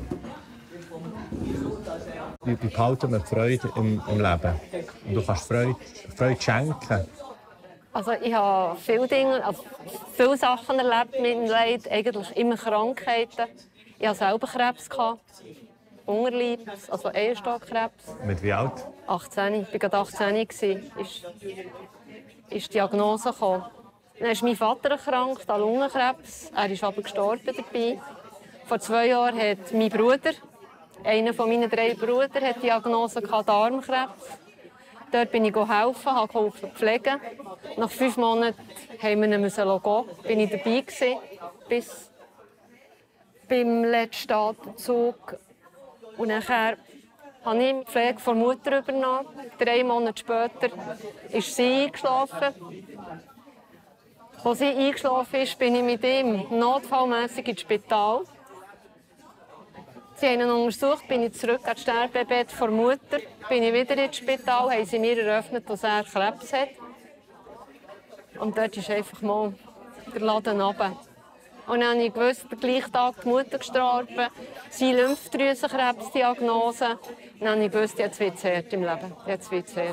Wie behalten wir die Freude im, im Leben? Und du kannst Freude, Freude schenken. Also ich habe viele Dinge, also viele Sachen erlebt mit dem Leid, eigentlich immer Krankheiten. Ich hatte selber Krebs, Unterleibs, also Eierstockkrebs. Mit wie alt? achtzehn. Ich war gerade achtzehn, als ist, ist die Diagnose gekommen. Dann ist mein Vater erkrankt an Lungenkrebs. Er ist aber gestorben dabei. Vor zwei Jahren hat mein Bruder, einer von meinen drei Brüdern, hat die Diagnose gehabt, Darmkrebs. Dort bin ich helfen, habe geholfen pflegen. Nach fünf Monaten haben wir ihn gehen. Bin ich dabei gewesen, bis beim letzten Atemzug. Und nachher habe ich die Pflege von der Mutter übernommen. Drei Monate später ist sie eingeschlafen. Als sie eingeschlafen ist, bin ich mit ihm notfallmässig ins Spital. Sie haben ihn untersucht, bin ich zurück ans Sterbebett der Mutter. Bin ich wieder ins Spital, haben sie mir eröffnet, dass er Krebs hat. Und dort ist einfach mal der Laden runter. Und dann habe ich gewusst, am gleichen Tag die Mutter gestorben, seine Lymphdrüsenkrebsdiagnose. Und dann habe ich gewusst, jetzt wird es hart im Leben. Jetzt wird es hart.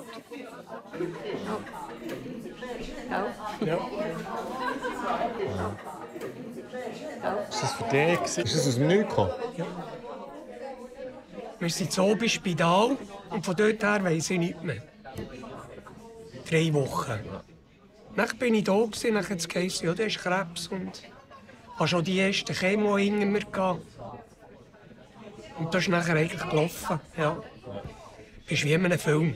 Ja. Ja. Ja. Ist das für dich? Ist das aus dem Nichts gekommen? Ja. Wir sind so im Spital und von dort her weiss ich nicht mehr. Drei Wochen. Dann bin ich da, dann hat es geheißen, ja, du hast Krebs und habe schon die ersten Chemo hinter mir gehabt. Und das ist nachher eigentlich gelaufen. Ja. Das ist wie in einem Film.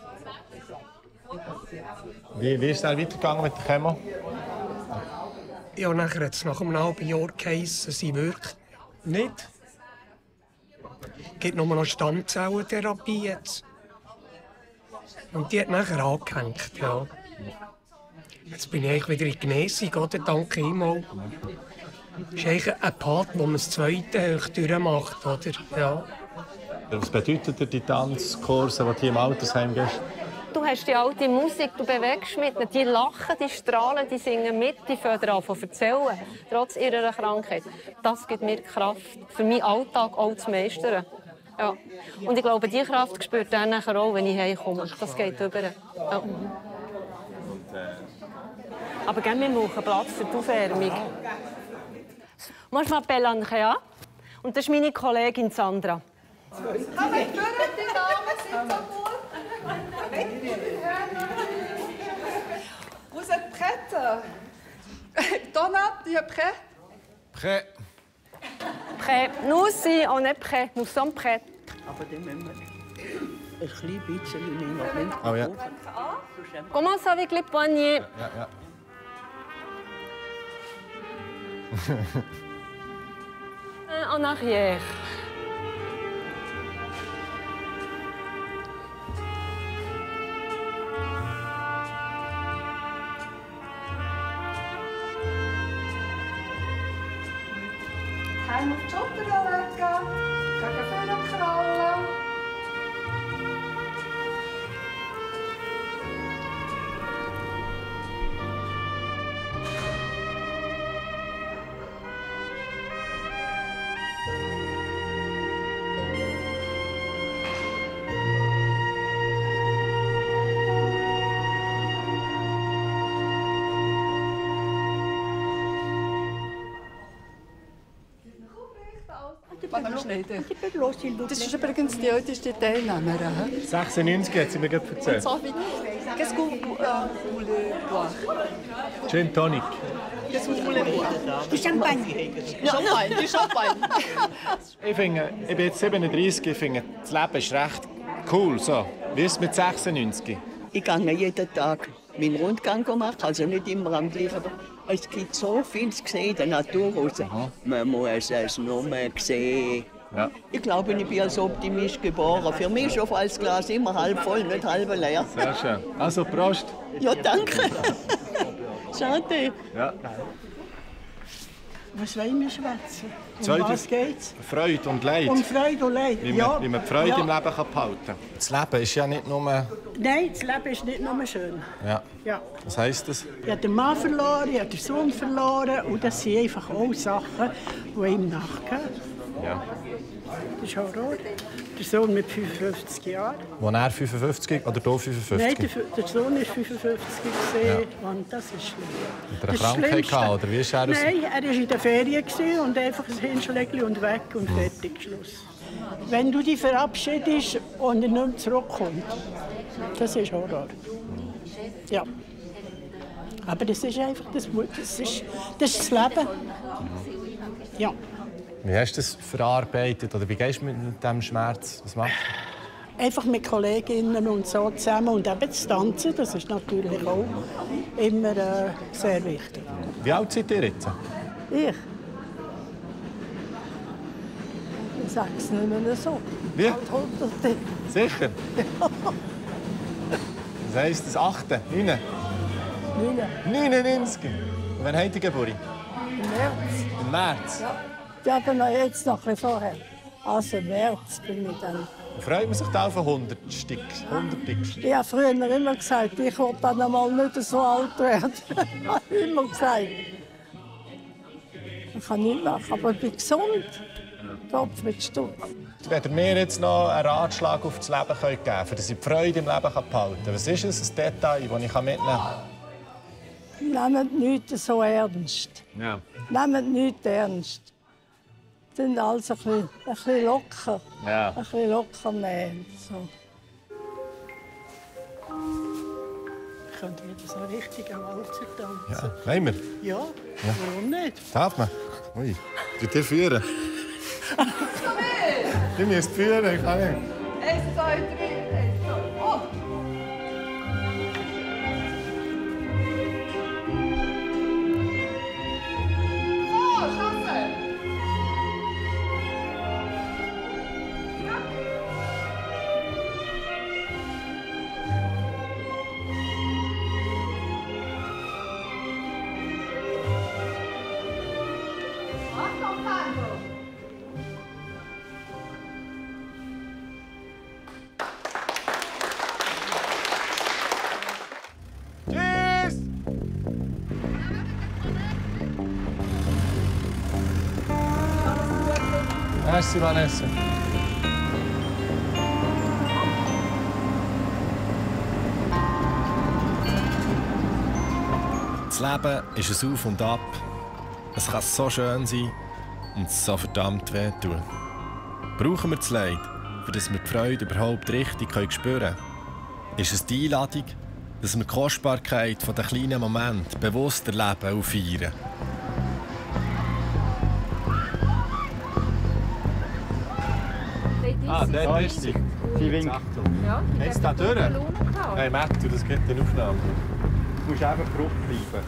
Wie, wie ist es dann weitergegangen mit der Chemo? Ja, nachher hat es nach einem halben Jahr geheißen, sie wirkt nicht. Es gibt nur noch Stammzellentherapie jetzt. Und die hat nachher angehängt, ja. Jetzt bin ich eigentlich wieder in Genesung, oder? Danke ihm. Das ist eigentlich ein Part, wo man das zweite hoch durchmacht, oder? Ja. Was bedeutet dir die Tanzkurse, die du hier im Altersheim gehst? Du hast die alte Musik, du bewegst mit ihnen, die lachen, die strahlen, die singen mit, die fangen an zu erzählen, trotz ihrer Krankheit. Das gibt mir Kraft, für meinen Alltag auch zu meistern. Ja. Und ich glaube, diese Kraft spürt dann nachher auch, wenn ich heimkomme. Das geht über. Ja. Aber gehen wir brauchen Platz für die Aufwärmung. Moi, je m'appelle Andrea und das ist meine Kollegin Sandra. Komm, ich führe die Damen, sind so gut. Vous êtes prête? Donat, tu es prêt? Prêt. Prêt. Nous aussi, on est prêts. Nous sommes prêts. Aber dann müssen wir ein klein bisschen nehmen. Oh ja. Commence avec les poignets. Ja, ja. En arrière. Arm auf die Schulter legen. Gegen vorne krallen. Das ist übrigens die älteste Teilnehmerin. sechsundneunzig hat sie mir gerade erzählt. Qu'est-ce que vous voulez boire? Gin Tonic. Qu'est-ce que vous voulez boire? Du Champagne. Champagne, du Champagne. Ich finde, ich bin jetzt siebenunddreißig, ich finde, das Leben ist recht cool. So. Wie ist es mit sechsundneunzig? Ich gehe jeden Tag meinen Rundgang machen, also nicht immer am gleichen. Es gibt so viel zu sehen in der Natur raus. Man muss es nur mehr sehen. Ja. Ich glaube, ich bin als Optimist geboren. Für mich ist auf das Glas immer halb voll, nicht halb leer. Sehr schön. Also, Prost. Ja, danke. Schade. Ja. Was wollen wir schwätzen? Um Zweites- was geht's? Freude und Leid. Um Freude und Leid, Wie man, ja. wie man die Freude Ja. im Leben kann behalten kann. Das Leben ist ja nicht nur... Nein, das Leben ist nicht nur schön. Ja. Ja. Was heisst das? Ich habe den Mann verloren, ich habe den Sohn verloren. Und das sind einfach auch Sachen, die ihm nachgehen. Ja. Das ist Horror. Der Sohn mit fünfundfünfzig Jahren. Wo er fünfundfünfzig oder du fünfundfünfzig? Nein, der, F- der Sohn ist fünfundfünfzig gewesen, und das ist schlimm. Hat er eine Das Krankheit Schlimmste- gehabt, oder wie ist er aus- Nein, er war in der Ferien gewesen und einfach ein Hinschlägchen und weg und fertig, Schluss. Wenn du dich verabschiedest und er nicht mehr zurückkommt, das ist Horror. Ja. Aber das ist einfach, das, mu- das, ist, das ist das Leben. Ja. Wie hast du das verarbeitet? Oder wie gehst du mit diesem Schmerz? Was machst Einfach mit Kolleginnen und so zusammen und eben zu tanzen, das ist natürlich auch immer äh, sehr wichtig. du? Wie alt seid ihr jetzt? Ich? Ich sage es nicht mehr so. Wie? Halt Hunderte. Sicher? Das heisst das achte, neunte, neunundneunzig. Und wann habt ihr Geburt? Im März. Im März? Ja. Ja, aber noch jetzt noch ein bisschen vorher. Also im März bin ich dann. Und freut man sich da auf hundert Stück? hundert Stück? Ich habe früher immer gesagt, ich will dann einmal nicht so alt werden. Ich habe immer gesagt. Ich kann nicht machen, aber ich bin gesund. Kopf mit Stuhl. Wenn ihr mir jetzt noch einen Ratschlag auf das Leben geben könnt, damit ich die Freude im Leben behalten kann, was ist es, ein Detail, das ich mitnehmen kann? Nehmt nichts so ernst. Ja. Nehmt nichts ernst. Sind alles ein bisschen, ein bisschen locker. Ja. Ein bisschen locker nehmen. So. Ich könnte wieder so richtig am Walzer tanzen. Ja, wollen wir? Ja, Ja. warum nicht? Darf man? Ui, du dir führen? Du musst führen, ich kann nicht. Eins, zwei, drei, eins, zwei. Oh! Oh, schaffen! Achtung, Pando! Tschüss! Merci, Vanessa. Das Leben ist ein Auf und Ab. Es kann so schön sein und so verdammt wehtun. Brauchen wir das Leid, für das wir die Freude überhaupt richtig spüren können? Ist es die Einladung, dass wir die Kostbarkeit der kleinen Momente bewusst erleben und feiern? Ah, dort ist sie. Sie winkt. Ja, Geht's da durch? Hey, Matthew, das geht eine Aufnahme. Du musst einfach drauf bleiben.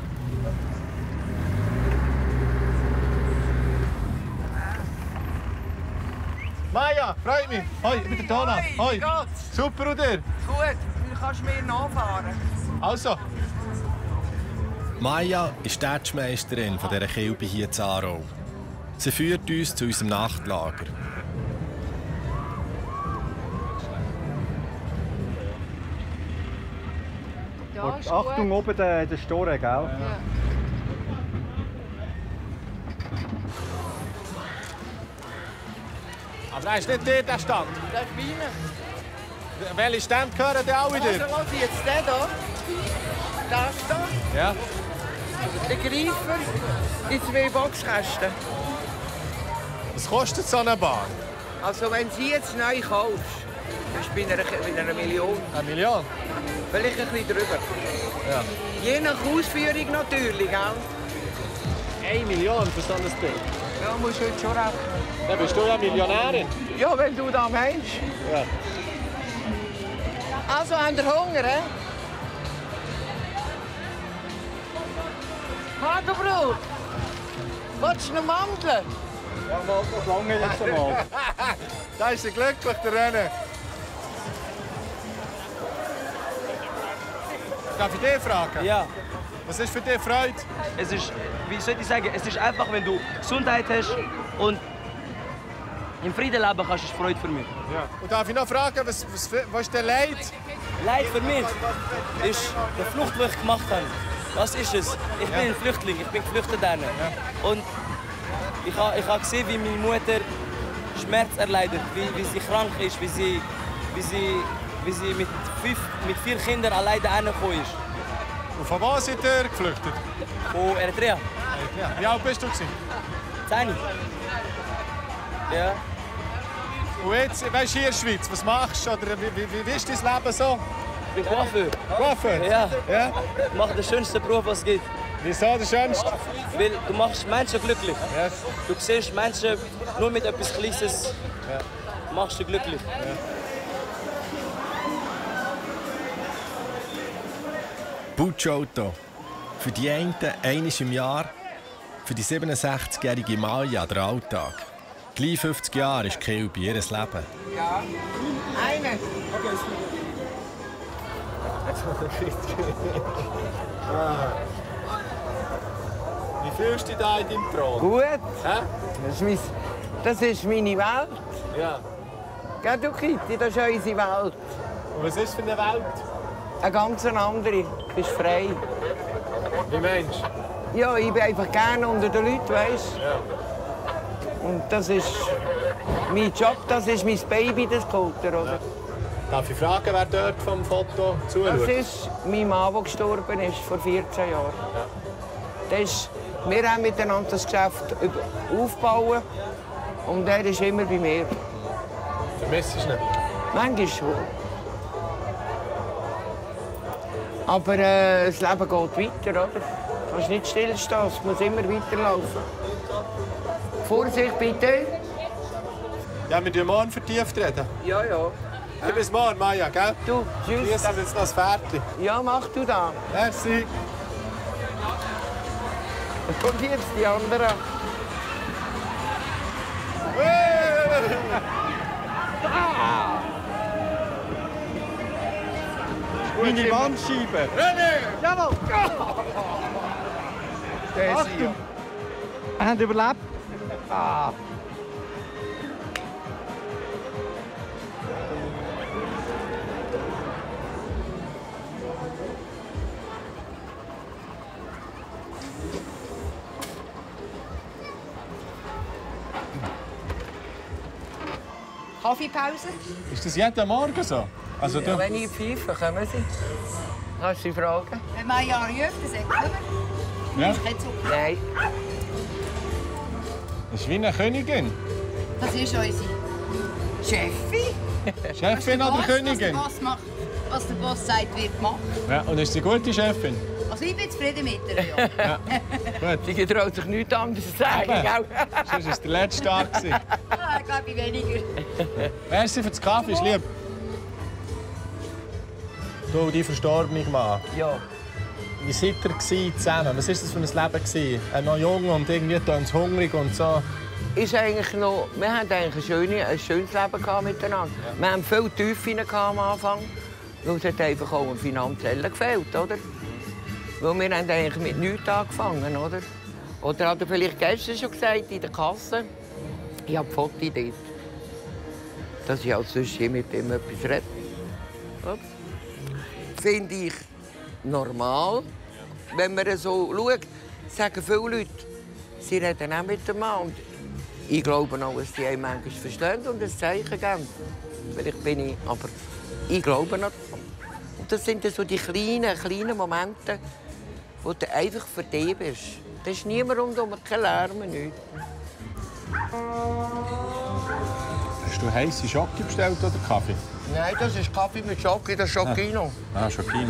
Maja, freut mich. Hoi, ich bin der Donat. Hoi. Super, und dir? Gut, du kannst mir nachfahren. Also. Maja ist die Tätschmeisterin dieser Kilbe hier in Aarau. Sie führt uns zu unserem Nachtlager. Ja, Achtung, oben der, der Store, gell? Ja. Aber der ist nicht der, der Stand. Das ist meiner. Welche Stände gehören die auch wieder? Also, was jetzt der da? Das da? Ja. Der Greifer, die zwei Boxkästen. Was kostet so eine Bahn? Also, wenn sie jetzt neu kaufst, bist du bei einer, bei einer Million. Eine Million? Vielleicht ein bisschen drüber. Ja. Je nach Ausführung natürlich, gell? Eine Million für so ein Ding? Ja, musst du heute schon rechnen. Dann bist du ja Millionärin. Ja, wenn du das meinst. Ja. Also, habt ihr Hunger, hä? Hagelbrot! Willst du noch Mandeln? Ja, mal das lange jetzt einmal. Da ist er glücklich, der René. Darf ich dich fragen? Ja. Was ist für dich Freude? Es ist, wie soll ich sagen, es ist einfach, wenn du Gesundheit hast und im Frieden leben kannst, ist Freude für mich. Ja. Und darf ich noch fragen, was, was, was ist der Leid? Leid für mich ist die Flucht, die ich gemacht habe. Das ist es. Ich bin ein Flüchtling, ich bin geflüchtet. Ja. Und ich habe ich ha gesehen, wie meine Mutter Schmerz erleidet, wie, wie sie krank ist, wie sie, wie sie, wie sie mit, fünf, mit vier Kindern alleine hergekommen ist. Und von wo seid ihr geflüchtet? Von Eritrea. Eritrea. Wie alt bist du? Zehn. Ja. Und jetzt, weißt du, hier in der Schweiz, was machst du? Oder wie, wie, wie ist dein Leben so? Ich bin Coiffeur. Coiffeur? Ja. Ja. Ich mache den schönsten Beruf, was es gibt. Wieso der schönste? Weil du machst Menschen glücklich. Yes. Du siehst Menschen nur mit etwas Kleines, ja. machst du glücklich. Ja. Pucciotto. Für die einen einmal im Jahr, für die siebenundsechzigjährige Maja der Alltag. Gleich fünfzig Jahre ist Kilby ihr Leben. Ja. Eine. Wie fühlst du dich da in deinem Thron? Gut. Hä? Das ist, mein, das ist meine Welt. Ja. Gell, du Kitty, das ist unsere Welt. Und was ist für eine Welt? Eine ganz andere. Du bist frei. Wie meinst du? Ja, ich bin einfach gerne unter den Leuten, weißt du? Ja. Und das ist mein Job, das ist mein Baby, das Kultur, oder? Ja. Darf ich fragen, wer dort vom Foto zuschaut? Das ist mein Mann, der gestorben ist, vor vierzehn Jahren. Ja. Das ist, wir haben miteinander das Geschäft aufgebaut und er ist immer bei mir. Vermisst du es nicht? Manchmal schon. Aber äh, das Leben geht weiter, oder? Du kannst nicht stillstehen, es muss immer weiterlaufen. Vorsicht, bitte. Ja, wir reden morgen vertieft reden. Ja, ja. Ja. Bis morgen, Maja, gell? Du, tschüss. Wir sind jetzt noch das Pferdchen. Ja, mach du das. Merci. Und jetzt die anderen. Ah! Meine Wandscheibe. René! Jawohl! Achtung! Wir haben überlebt. Ah. Kaffeepause? Ist das jeden Morgen so? Also, ja, wenn ich pfeife, kommen Sie. Kannst du sie fragen? Wenn man ja ruft, dann sagt man, ja. ist kein Zucker. Nein. Das ist wie eine Königin. Das ist unsere Chefin. Chefin oder Königin? Was der Boss macht, was der Boss sagt, wird gemacht. Ja, und ist sie eine gute Chefin? Also ich bin zufrieden mit ihr, ja. Ja. Gut. Sie traut sich nichts anderes zu sagen. Sonst war es der letzte Tag. Ja, ich glaube, weniger. Merci für den Kaffee, ist lieb. Du, die verstorbene Mann. Ja. Wie seid ihr zusammen? Was war das für ein Leben? Er noch jung und irgendwie ganz hungrig und so. Ist eigentlich noch, wir hatten eigentlich ein, schönes, ein schönes Leben miteinander. Ja. Wir hatten viele Tiefen am Anfang. Weil es hat einfach auch ein finanziell gefehlt, oder? Weil wir haben eigentlich mit nichts angefangen, oder? Oder hat er vielleicht gestern schon gesagt, in der Kasse, ich habe Fotos dort. Dass ich halt sonst hier mit ihm etwas rede. Finde ich normal. Wenn man so schaut, sagen viele Leute, sie reden auch mit dem Mann. Und ich glaube auch, dass die einen manchmal verstehen und ein Zeichen geben. Vielleicht bin ich, aber ich glaube nicht. Und das sind so die kleinen, kleinen Momente, wo du einfach für dich bist. Da ist niemand rundherum, kein Lärm, nichts. Hast du heisse Schoki bestellt oder Kaffee? Nein, das ist Kaffee mit Schoki, das ist Schokino. Ah, ah Schokino.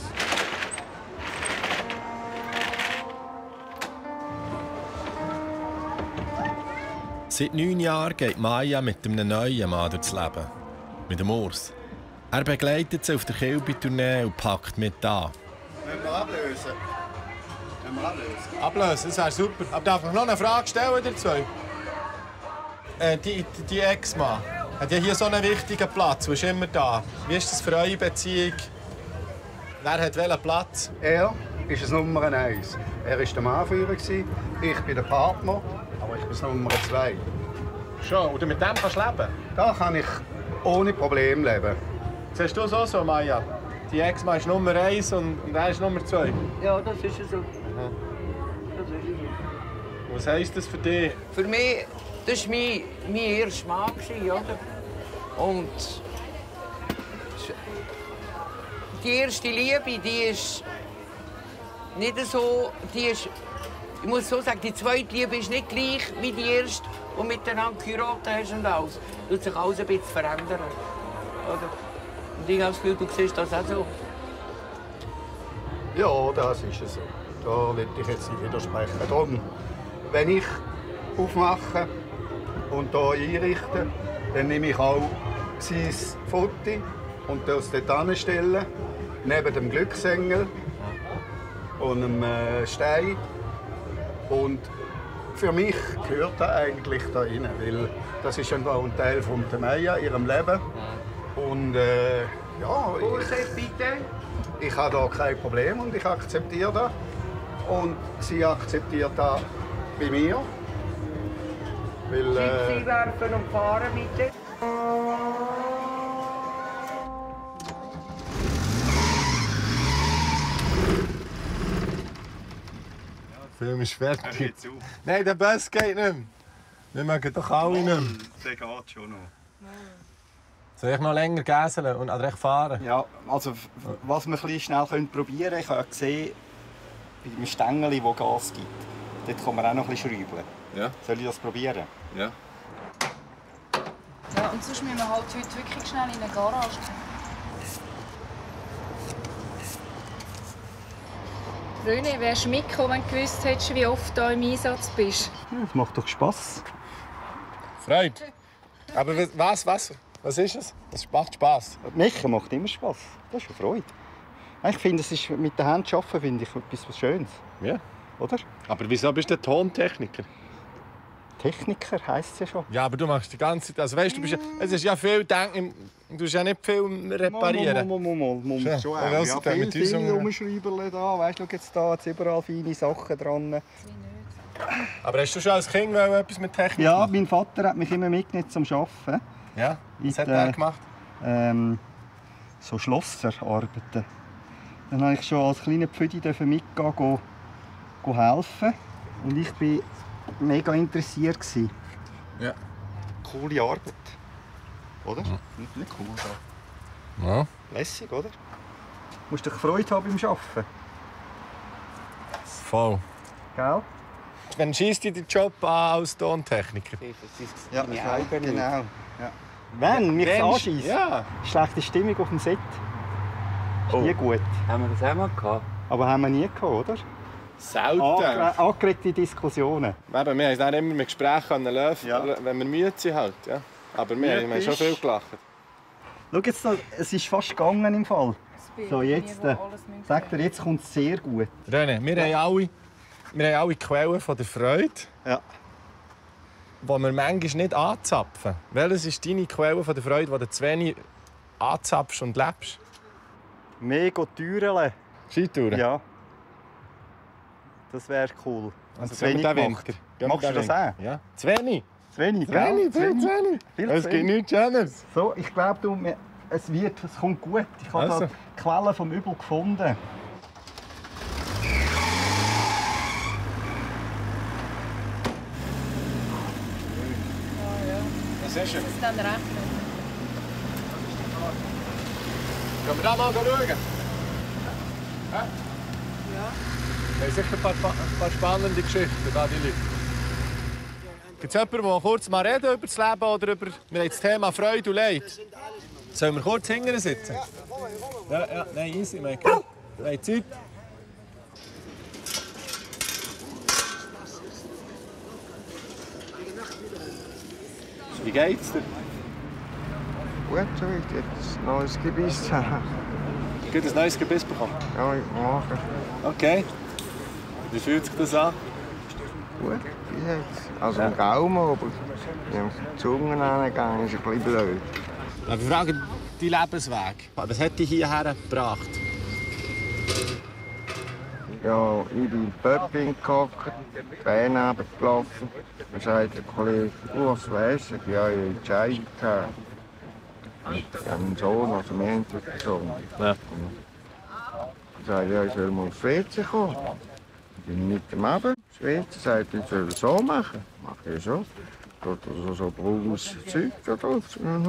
Seit neun Jahren geht Maya mit einem neuen Mann durchs Leben. Mit dem Urs. Er begleitet sie auf der Kilby-Tournee und packt mit an. Wollen wir ablösen? Wollen wir ablösen? Ablösen, das wäre super. Aber darf ich noch eine Frage stellen dazu? Äh, die die Ex-Mann hat ja hier so einen wichtigen Platz. Wo ist immer da? Wie ist das für eure Beziehung? Wer hat welchen Platz? Er ist das Nummer eins. Er war der Anführer, ich bin der Partner, aber ich bin das Nummer zwei. Schon, und mit dem kannst du leben? Da kann ich ohne Probleme leben. Siehst du es auch so, Maya? Die Ex-Mann ist Nummer eins und, und er ist Nummer zwei? Ja, das ist so. Ja. Das ist so. Was heisst das für dich? Für mich, das war mein, mein erster Mann, oder? Und die erste Liebe, die ist nicht so, die ist, ich muss so sagen, die zweite Liebe ist nicht gleich wie die erste, die miteinander geheiratet hast und alles. Es tut sich alles ein bisschen verändern. Oder? Und ich habe das Gefühl, du siehst das auch so. Ja, das ist es so. Da will ich jetzt nicht widersprechen. Darum, wenn ich aufmache und hier einrichte, dann nehme ich auch sein Foto und das dort anstellen, neben dem Glücksengel und einem äh, Stein. Und für mich gehört das eigentlich da rein, weil das ist auch ein Teil von der Maya, ihrem Leben. Und äh, ja, ich, ich habe da kein Problem und ich akzeptiere das. Und sie akzeptiert das bei mir. Weil, äh, Sie werfen und fahren bitte. Der Film ist fertig. Nein, der Bus geht nicht mehr. Wir mögen doch alle nicht mehr. Der geht schon noch. Soll ich noch länger gäseln und recht fahren? Ja, also was wir ein schnell probieren können, ich habe gesehen, bei dem Stängel, wo Gas gibt, dort kann man auch noch ein bisschen schrauben. Ja. Soll ich das probieren? Ja. Ja, und sonst müssen wir halt heute wirklich schnell in eine Garage. René, wärst du mitgekommen, wenn du gewusst hättest, wie oft du im Einsatz bist? Ja, das macht doch Spass. Freude. Aber was, was? Was ist es? Das macht Spass. Machen macht immer Spass. Das ist eine Freude. Ich finde, es ist mit den Händen arbeiten finde ich etwas was Schönes. Ja. Oder? Aber wieso bist du Tontechniker? Techniker heisst es ja schon. Ja, aber du machst die ganze Zeit. Also weißt du, bist ja, es ist ja viel denken. Du musst ja nicht viel reparieren. Mal, mal, mal, mal, mal. Schon auch. Ja, viel, viel Umschreiberle da. Weißt du, jetzt da jetzt überall feine Sachen dran. Aber hast du schon als Kind etwas mit Technik Ja, gemacht? mein Vater hat mich immer mitgenommen zum Arbeiten. Ja? Was hat äh, er gemacht? Ähm, so Schlosser arbeiten. Dann durfte ich schon als kleiner Pfudi mitgehen, go, go helfen. Und ich war mega interessiert. Ja. Coole Arbeit. Oder? Ja. Nicht, nicht cool. So. Ja. Lässig, oder? Du musst dich Freude haben beim Arbeiten. Voll. Gell? Wann schießt du den Job an als Tontechniker? Ja, genau. Ja. Wenn mich anschießt, ja. Schlechte Stimmung auf dem Set. Ist Oh. nie gut. Haben wir das auch mal gehabt? Aber haben wir nie gehabt, oder? Selten. Angere angeregte Diskussionen. Eben, wir haben dann immer mit Gesprächen lösen, ja. wenn wir müde sind. Halt, ja. Aber wir, wir haben schon viel gelacht. Schau jetzt, da, es ist fast gegangen im Fall. So, jetzt, äh, sagt er, jetzt kommt es sehr gut. René, wir haben alle, wir haben alle Quellen von der Freude, ja. die wir manchmal nicht anzapfen. Welches ist deine Quelle von der Freude, die du zu wenig anzapfst und lebst? Mega Türen. Skitouren? Ja. Das wäre cool. Also zu wenig den gemacht. Winter. Gehen wir Machst du den das Winter. auch? Ja. Zu wenig. Zu wenig, Zu wenig, gell? viel zu wenig. Viel Es zu gibt wenig. nichts Schönes. So, ich glaube, du, mir- es wird, es kommt gut. Ich habe Also. da die Quelle vom Übel gefunden. Was ist er? Das ist dann rechnen. Können wir da mal schauen? Hä? Ja. Wir haben sicher ein paar, ein paar spannende Geschichten, da, die Leute. Gibt es jemanden, der kurz mal reden über das Leben oder über wir haben das Thema Freude und Leid? Sollen wir kurz hinten sitzen? Ja, ja, nein, easy, Mike. Wir haben Zeit. Wie geht's dir? Gut, so ich jetzt ein neues Gebiss haben. Du hast ein neues Gebiss bekommen? Ja, heute Morgen. Okay. Wie fühlt sich das an? Gut, bis jetzt. Also im Gaumen, aber wenn die Zunge angegangen ist ein bisschen blöd. Wir fragen deinen Lebensweg. Was hat dich hierher gebracht? Ja, ich bin in Pöpping gehockt, Tränen runtergelaufen. Dann sagt der Kollege, du, was weisst du? Ja, ich hatte Entscheidung gehabt. Ich habe einen Sohn, also wir haben einen Sohn. Ja. Ich sage, ja, ich soll mal aufs W C kommen. Ich bin mit dem runter. Das W C sagt, ich soll es so machen. Mache ich so. Dort so, so braunes Zeug da drauf.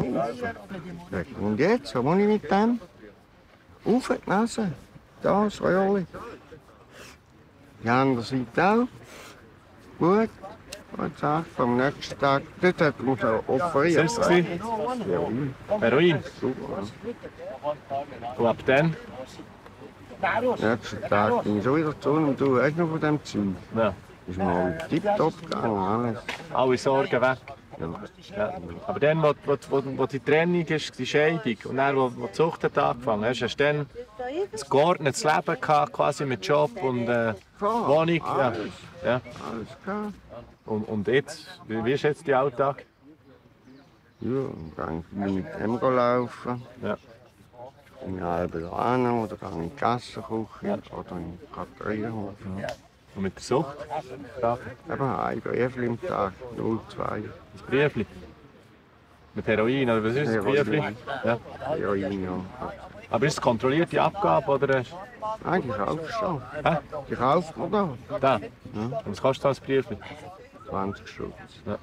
Und jetzt, was muss ich mit dem? Auf die Nase. Da, das Röhrchen. Die andere Seite auch. Gut. Und sagt, am nächsten Tag, dort hat man so offeriert. Was war es? Heroin. Heroin? Super. Und ab dann? Am nächsten Tag bin ich so wieder zu und du weißt noch von dem Zeug. Ja. Ist mal tipptopp gegangen, alles. Alle Sorgen weg. Ja. Ja. Aber dann, wo, wo, wo, wo die Trennung ist, die Scheidung, und dann, wo, wo die Sucht hat angefangen hat, hast du dann ein geordnetes Leben gehabt, quasi mit Job und äh, Wohnung. Ja. Alles. Ja. Alles klar. Und, und jetzt, wie, wie ist jetzt der Alltag? Ja, dann gehe ich mit dem laufen. Ja. Komme ich halb an oder gehe in die Gassenküche oder in den Katharinenhof. Und mit der Sucht? Ja. Eben ein Briefchen im Tag, null Komma zwei. Das Briefli? Mit Heroin, oder was ist das Briefli? Ja. Heroin, ja. Aber ist es kontrollierte Abgabe, oder? Nein, die kaufst du. Hä? Die kauft man da. Da? Ja. Und was kostet das Briefli? zwanzig Stutz. Ja.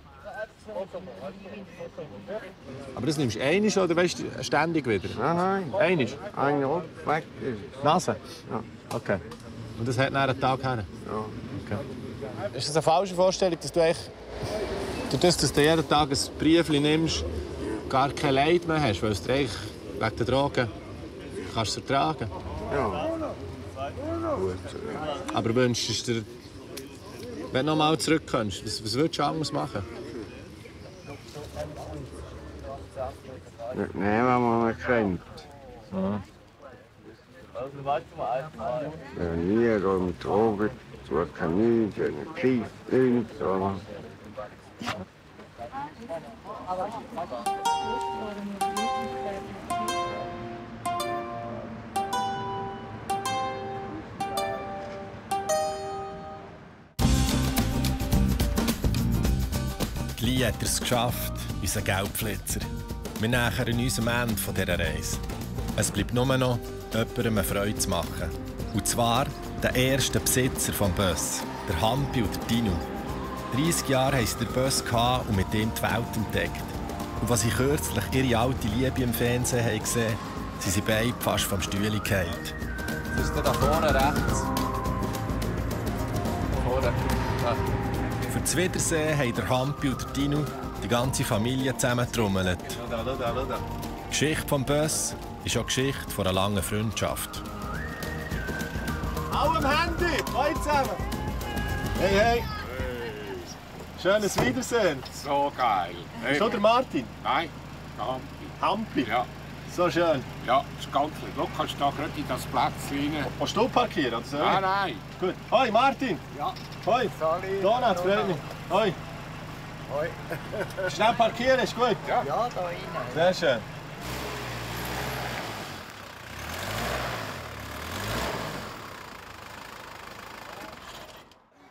Aber das nimmst du einmal oder weißt du ständig wieder? Nein, nein. Einmal? Ein Rot, weg ist es. Nase? Ja. Okay. Und das hat nach einem Tag her? Ja. Okay. Ist das eine falsche Vorstellung, dass du eigentlich, durch das, dass du jeden Tag ein Briefchen nimmst, gar kein Leid mehr hast, weil du eigentlich wegen der Drogen kannst du es ertragen? Ja. Gut. Aber wünschst du dir, wenn du noch mal zurückkommst, was, was würdest du anders machen? Nicht nehmen, was man nicht kennt. Ja. Ja, nie da mit Drogen, so kann nichts, nicht Kief, nichts. Oder? Gleich hat er es geschafft, unser Geldflitzer. Wir nähern uns am Ende dieser Reise. Es bleibt nur noch, jemandem eine Freude zu machen. Und zwar der erste Besitzer des Bus, der Hampi und der Dino. dreissig Jahre haben sie den Bus und mit ihm die Welt entdeckt. Und als sie kürzlich ihre alte Liebe im Fernsehen haben gesehen, sind sie beide fast vom Stühle gefallen. Das ist da vorne rechts. Vorne. Ja. Für das Wiedersehen haben der Hampi und der Dino die ganze Familie zusammengetrommelt. Die Geschichte des Bus ist auch die Geschichte von einer langen Freundschaft. Alle am Handy! Hoi zusammen! Hey, hey! Schönes Wiedersehen! So geil! Bist du der Martin? Nein, der Hampi. Hampi? Ja. So schön. Ja, das ist ganz lieb. Schau, kannst du da gerade in das Plätzchen rein. Willst du parkieren? Oder so? Nein, nein. Gut. Hoi, Martin! Ja. Hoi! Donat, freut mich. Hoi! Hoi. Schnell parkieren, ist gut? Ja. Ja, da rein. Sehr schön.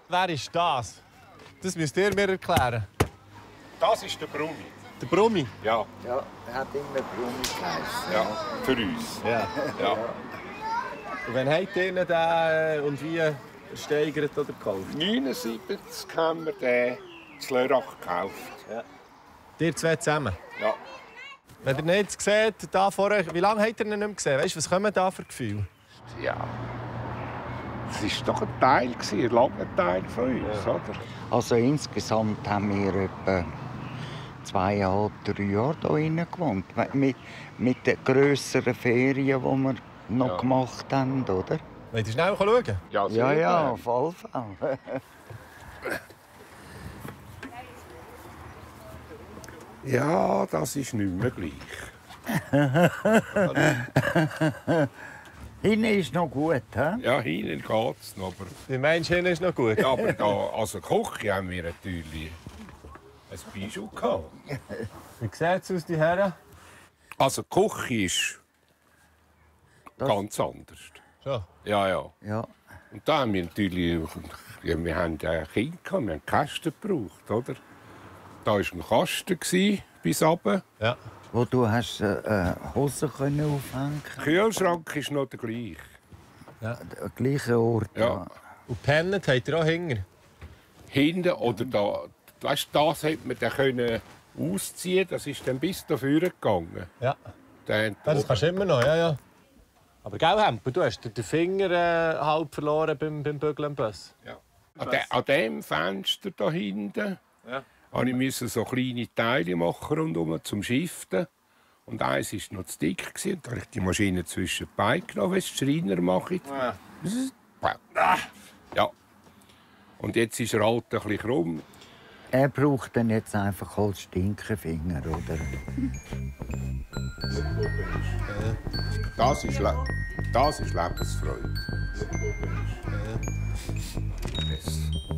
Wer ist das? Das müsst ihr mir erklären. Das ist der Brummi. Der Brummi? Ja. Ja, er hat immer Brummi geheißen. Ja, für uns. Ja. Ja. Und wann habt ihr ihn den und wie ersteigert oder gekauft? neunundsiebzig haben wir den zu Lörrach gekauft. Ja. Ihr zwei zusammen? Ja. Wenn ihr ihn jetzt seht, da vorne, wie lange habt ihr ihn nicht mehr gesehen? Weißt du, was kommen da für Gefühle? Ja. Es war doch ein Teil, ein langer Teil von uns, oder? Also insgesamt haben wir etwa zweieinhalb, drei Jahre hier drinnen gewohnt. Mit, mit den grösseren Ferien, die wir noch ja. gemacht haben, oder? Wollt ihr schnell schauen? Ja, ja, ja, auf alle Fälle. Ja, das ist nicht mehr gleich. Hinten ist noch gut, hä? Ja, hinten geht es noch. Aber... Wie meinst du, hinten ist noch gut? Ja, aber da, als Küche haben wir natürlich ein Bijou gehabt. Wie sieht es aus, die Herren? Also die Küche ist das... ganz anders. So. Ja, ja, ja. Und da haben wir natürlich... Ja, wir haben ein Kind gehabt, wir haben Kästen gebraucht, oder? Da war ein Kasten bis runter. Ja. Wo du hast äh, Hosen können aufhängen. Der Kühlschrank ist noch der gleiche. Ja. Der gleiche Ort. Ja. Ja. Und pennt habt ihr auch hinten? Hinten oder da. Weißt, das hätte man dann können ausziehen. Das ist dann bis dafür gegangen. Ja. Dann ja, das kannst du immer noch, ja, ja. Aber gell, Hempel, du hast den Finger äh, halb verloren beim, beim Bügeln im Bus. Ja. An, de, an dem Fenster da hinten. Ja. Ich musste so kleine Teile machen rundum zum Schiften. Und eins war noch zu dick. Da habe ich die Maschine zwischen die Beine genommen, wenn es die Schreiner machen. Ja. ja. Und jetzt ist er halt ein bisschen krumm. Er braucht dann jetzt einfach als Stinkefinger, oder? Das ist, Le das ist Lebensfreude. Yes.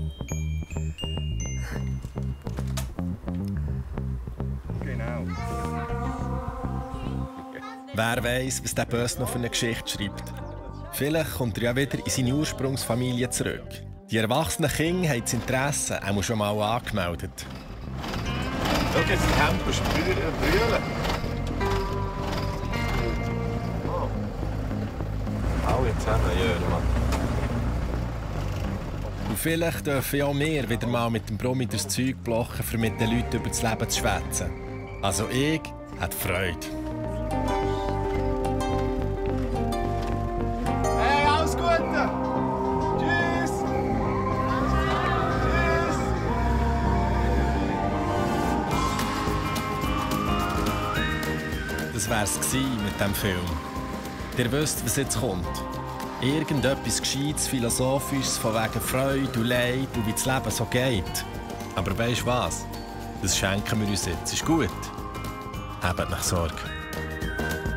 Genau. Wer weiss, was der Böse noch für eine Geschichte schreibt. Vielleicht kommt er ja wieder in seine Ursprungsfamilie zurück. Die erwachsenen Kinder haben das Interesse auch schon mal angemeldet. Schau jetzt, die Hemden brüllen. Oh. Alle zusammen, ja, Mann. Und vielleicht dürfen ja auch wir wieder mal mit dem Brummi durchs Zeug blochen, um mit den Leuten über das Leben zu schwätzen. Also ich hätte Freude. Hey, alles Gute! Tschüss! Tschüss! Das wär's gsi mit dem Film. Ihr wisst, was jetzt kommt. Irgendetwas Gescheites, Philosophisches von wegen Freude und Leid und wie das Leben so geht. Aber weisst du was? Das schenken wir uns jetzt. Ist gut. Habt nach Sorge.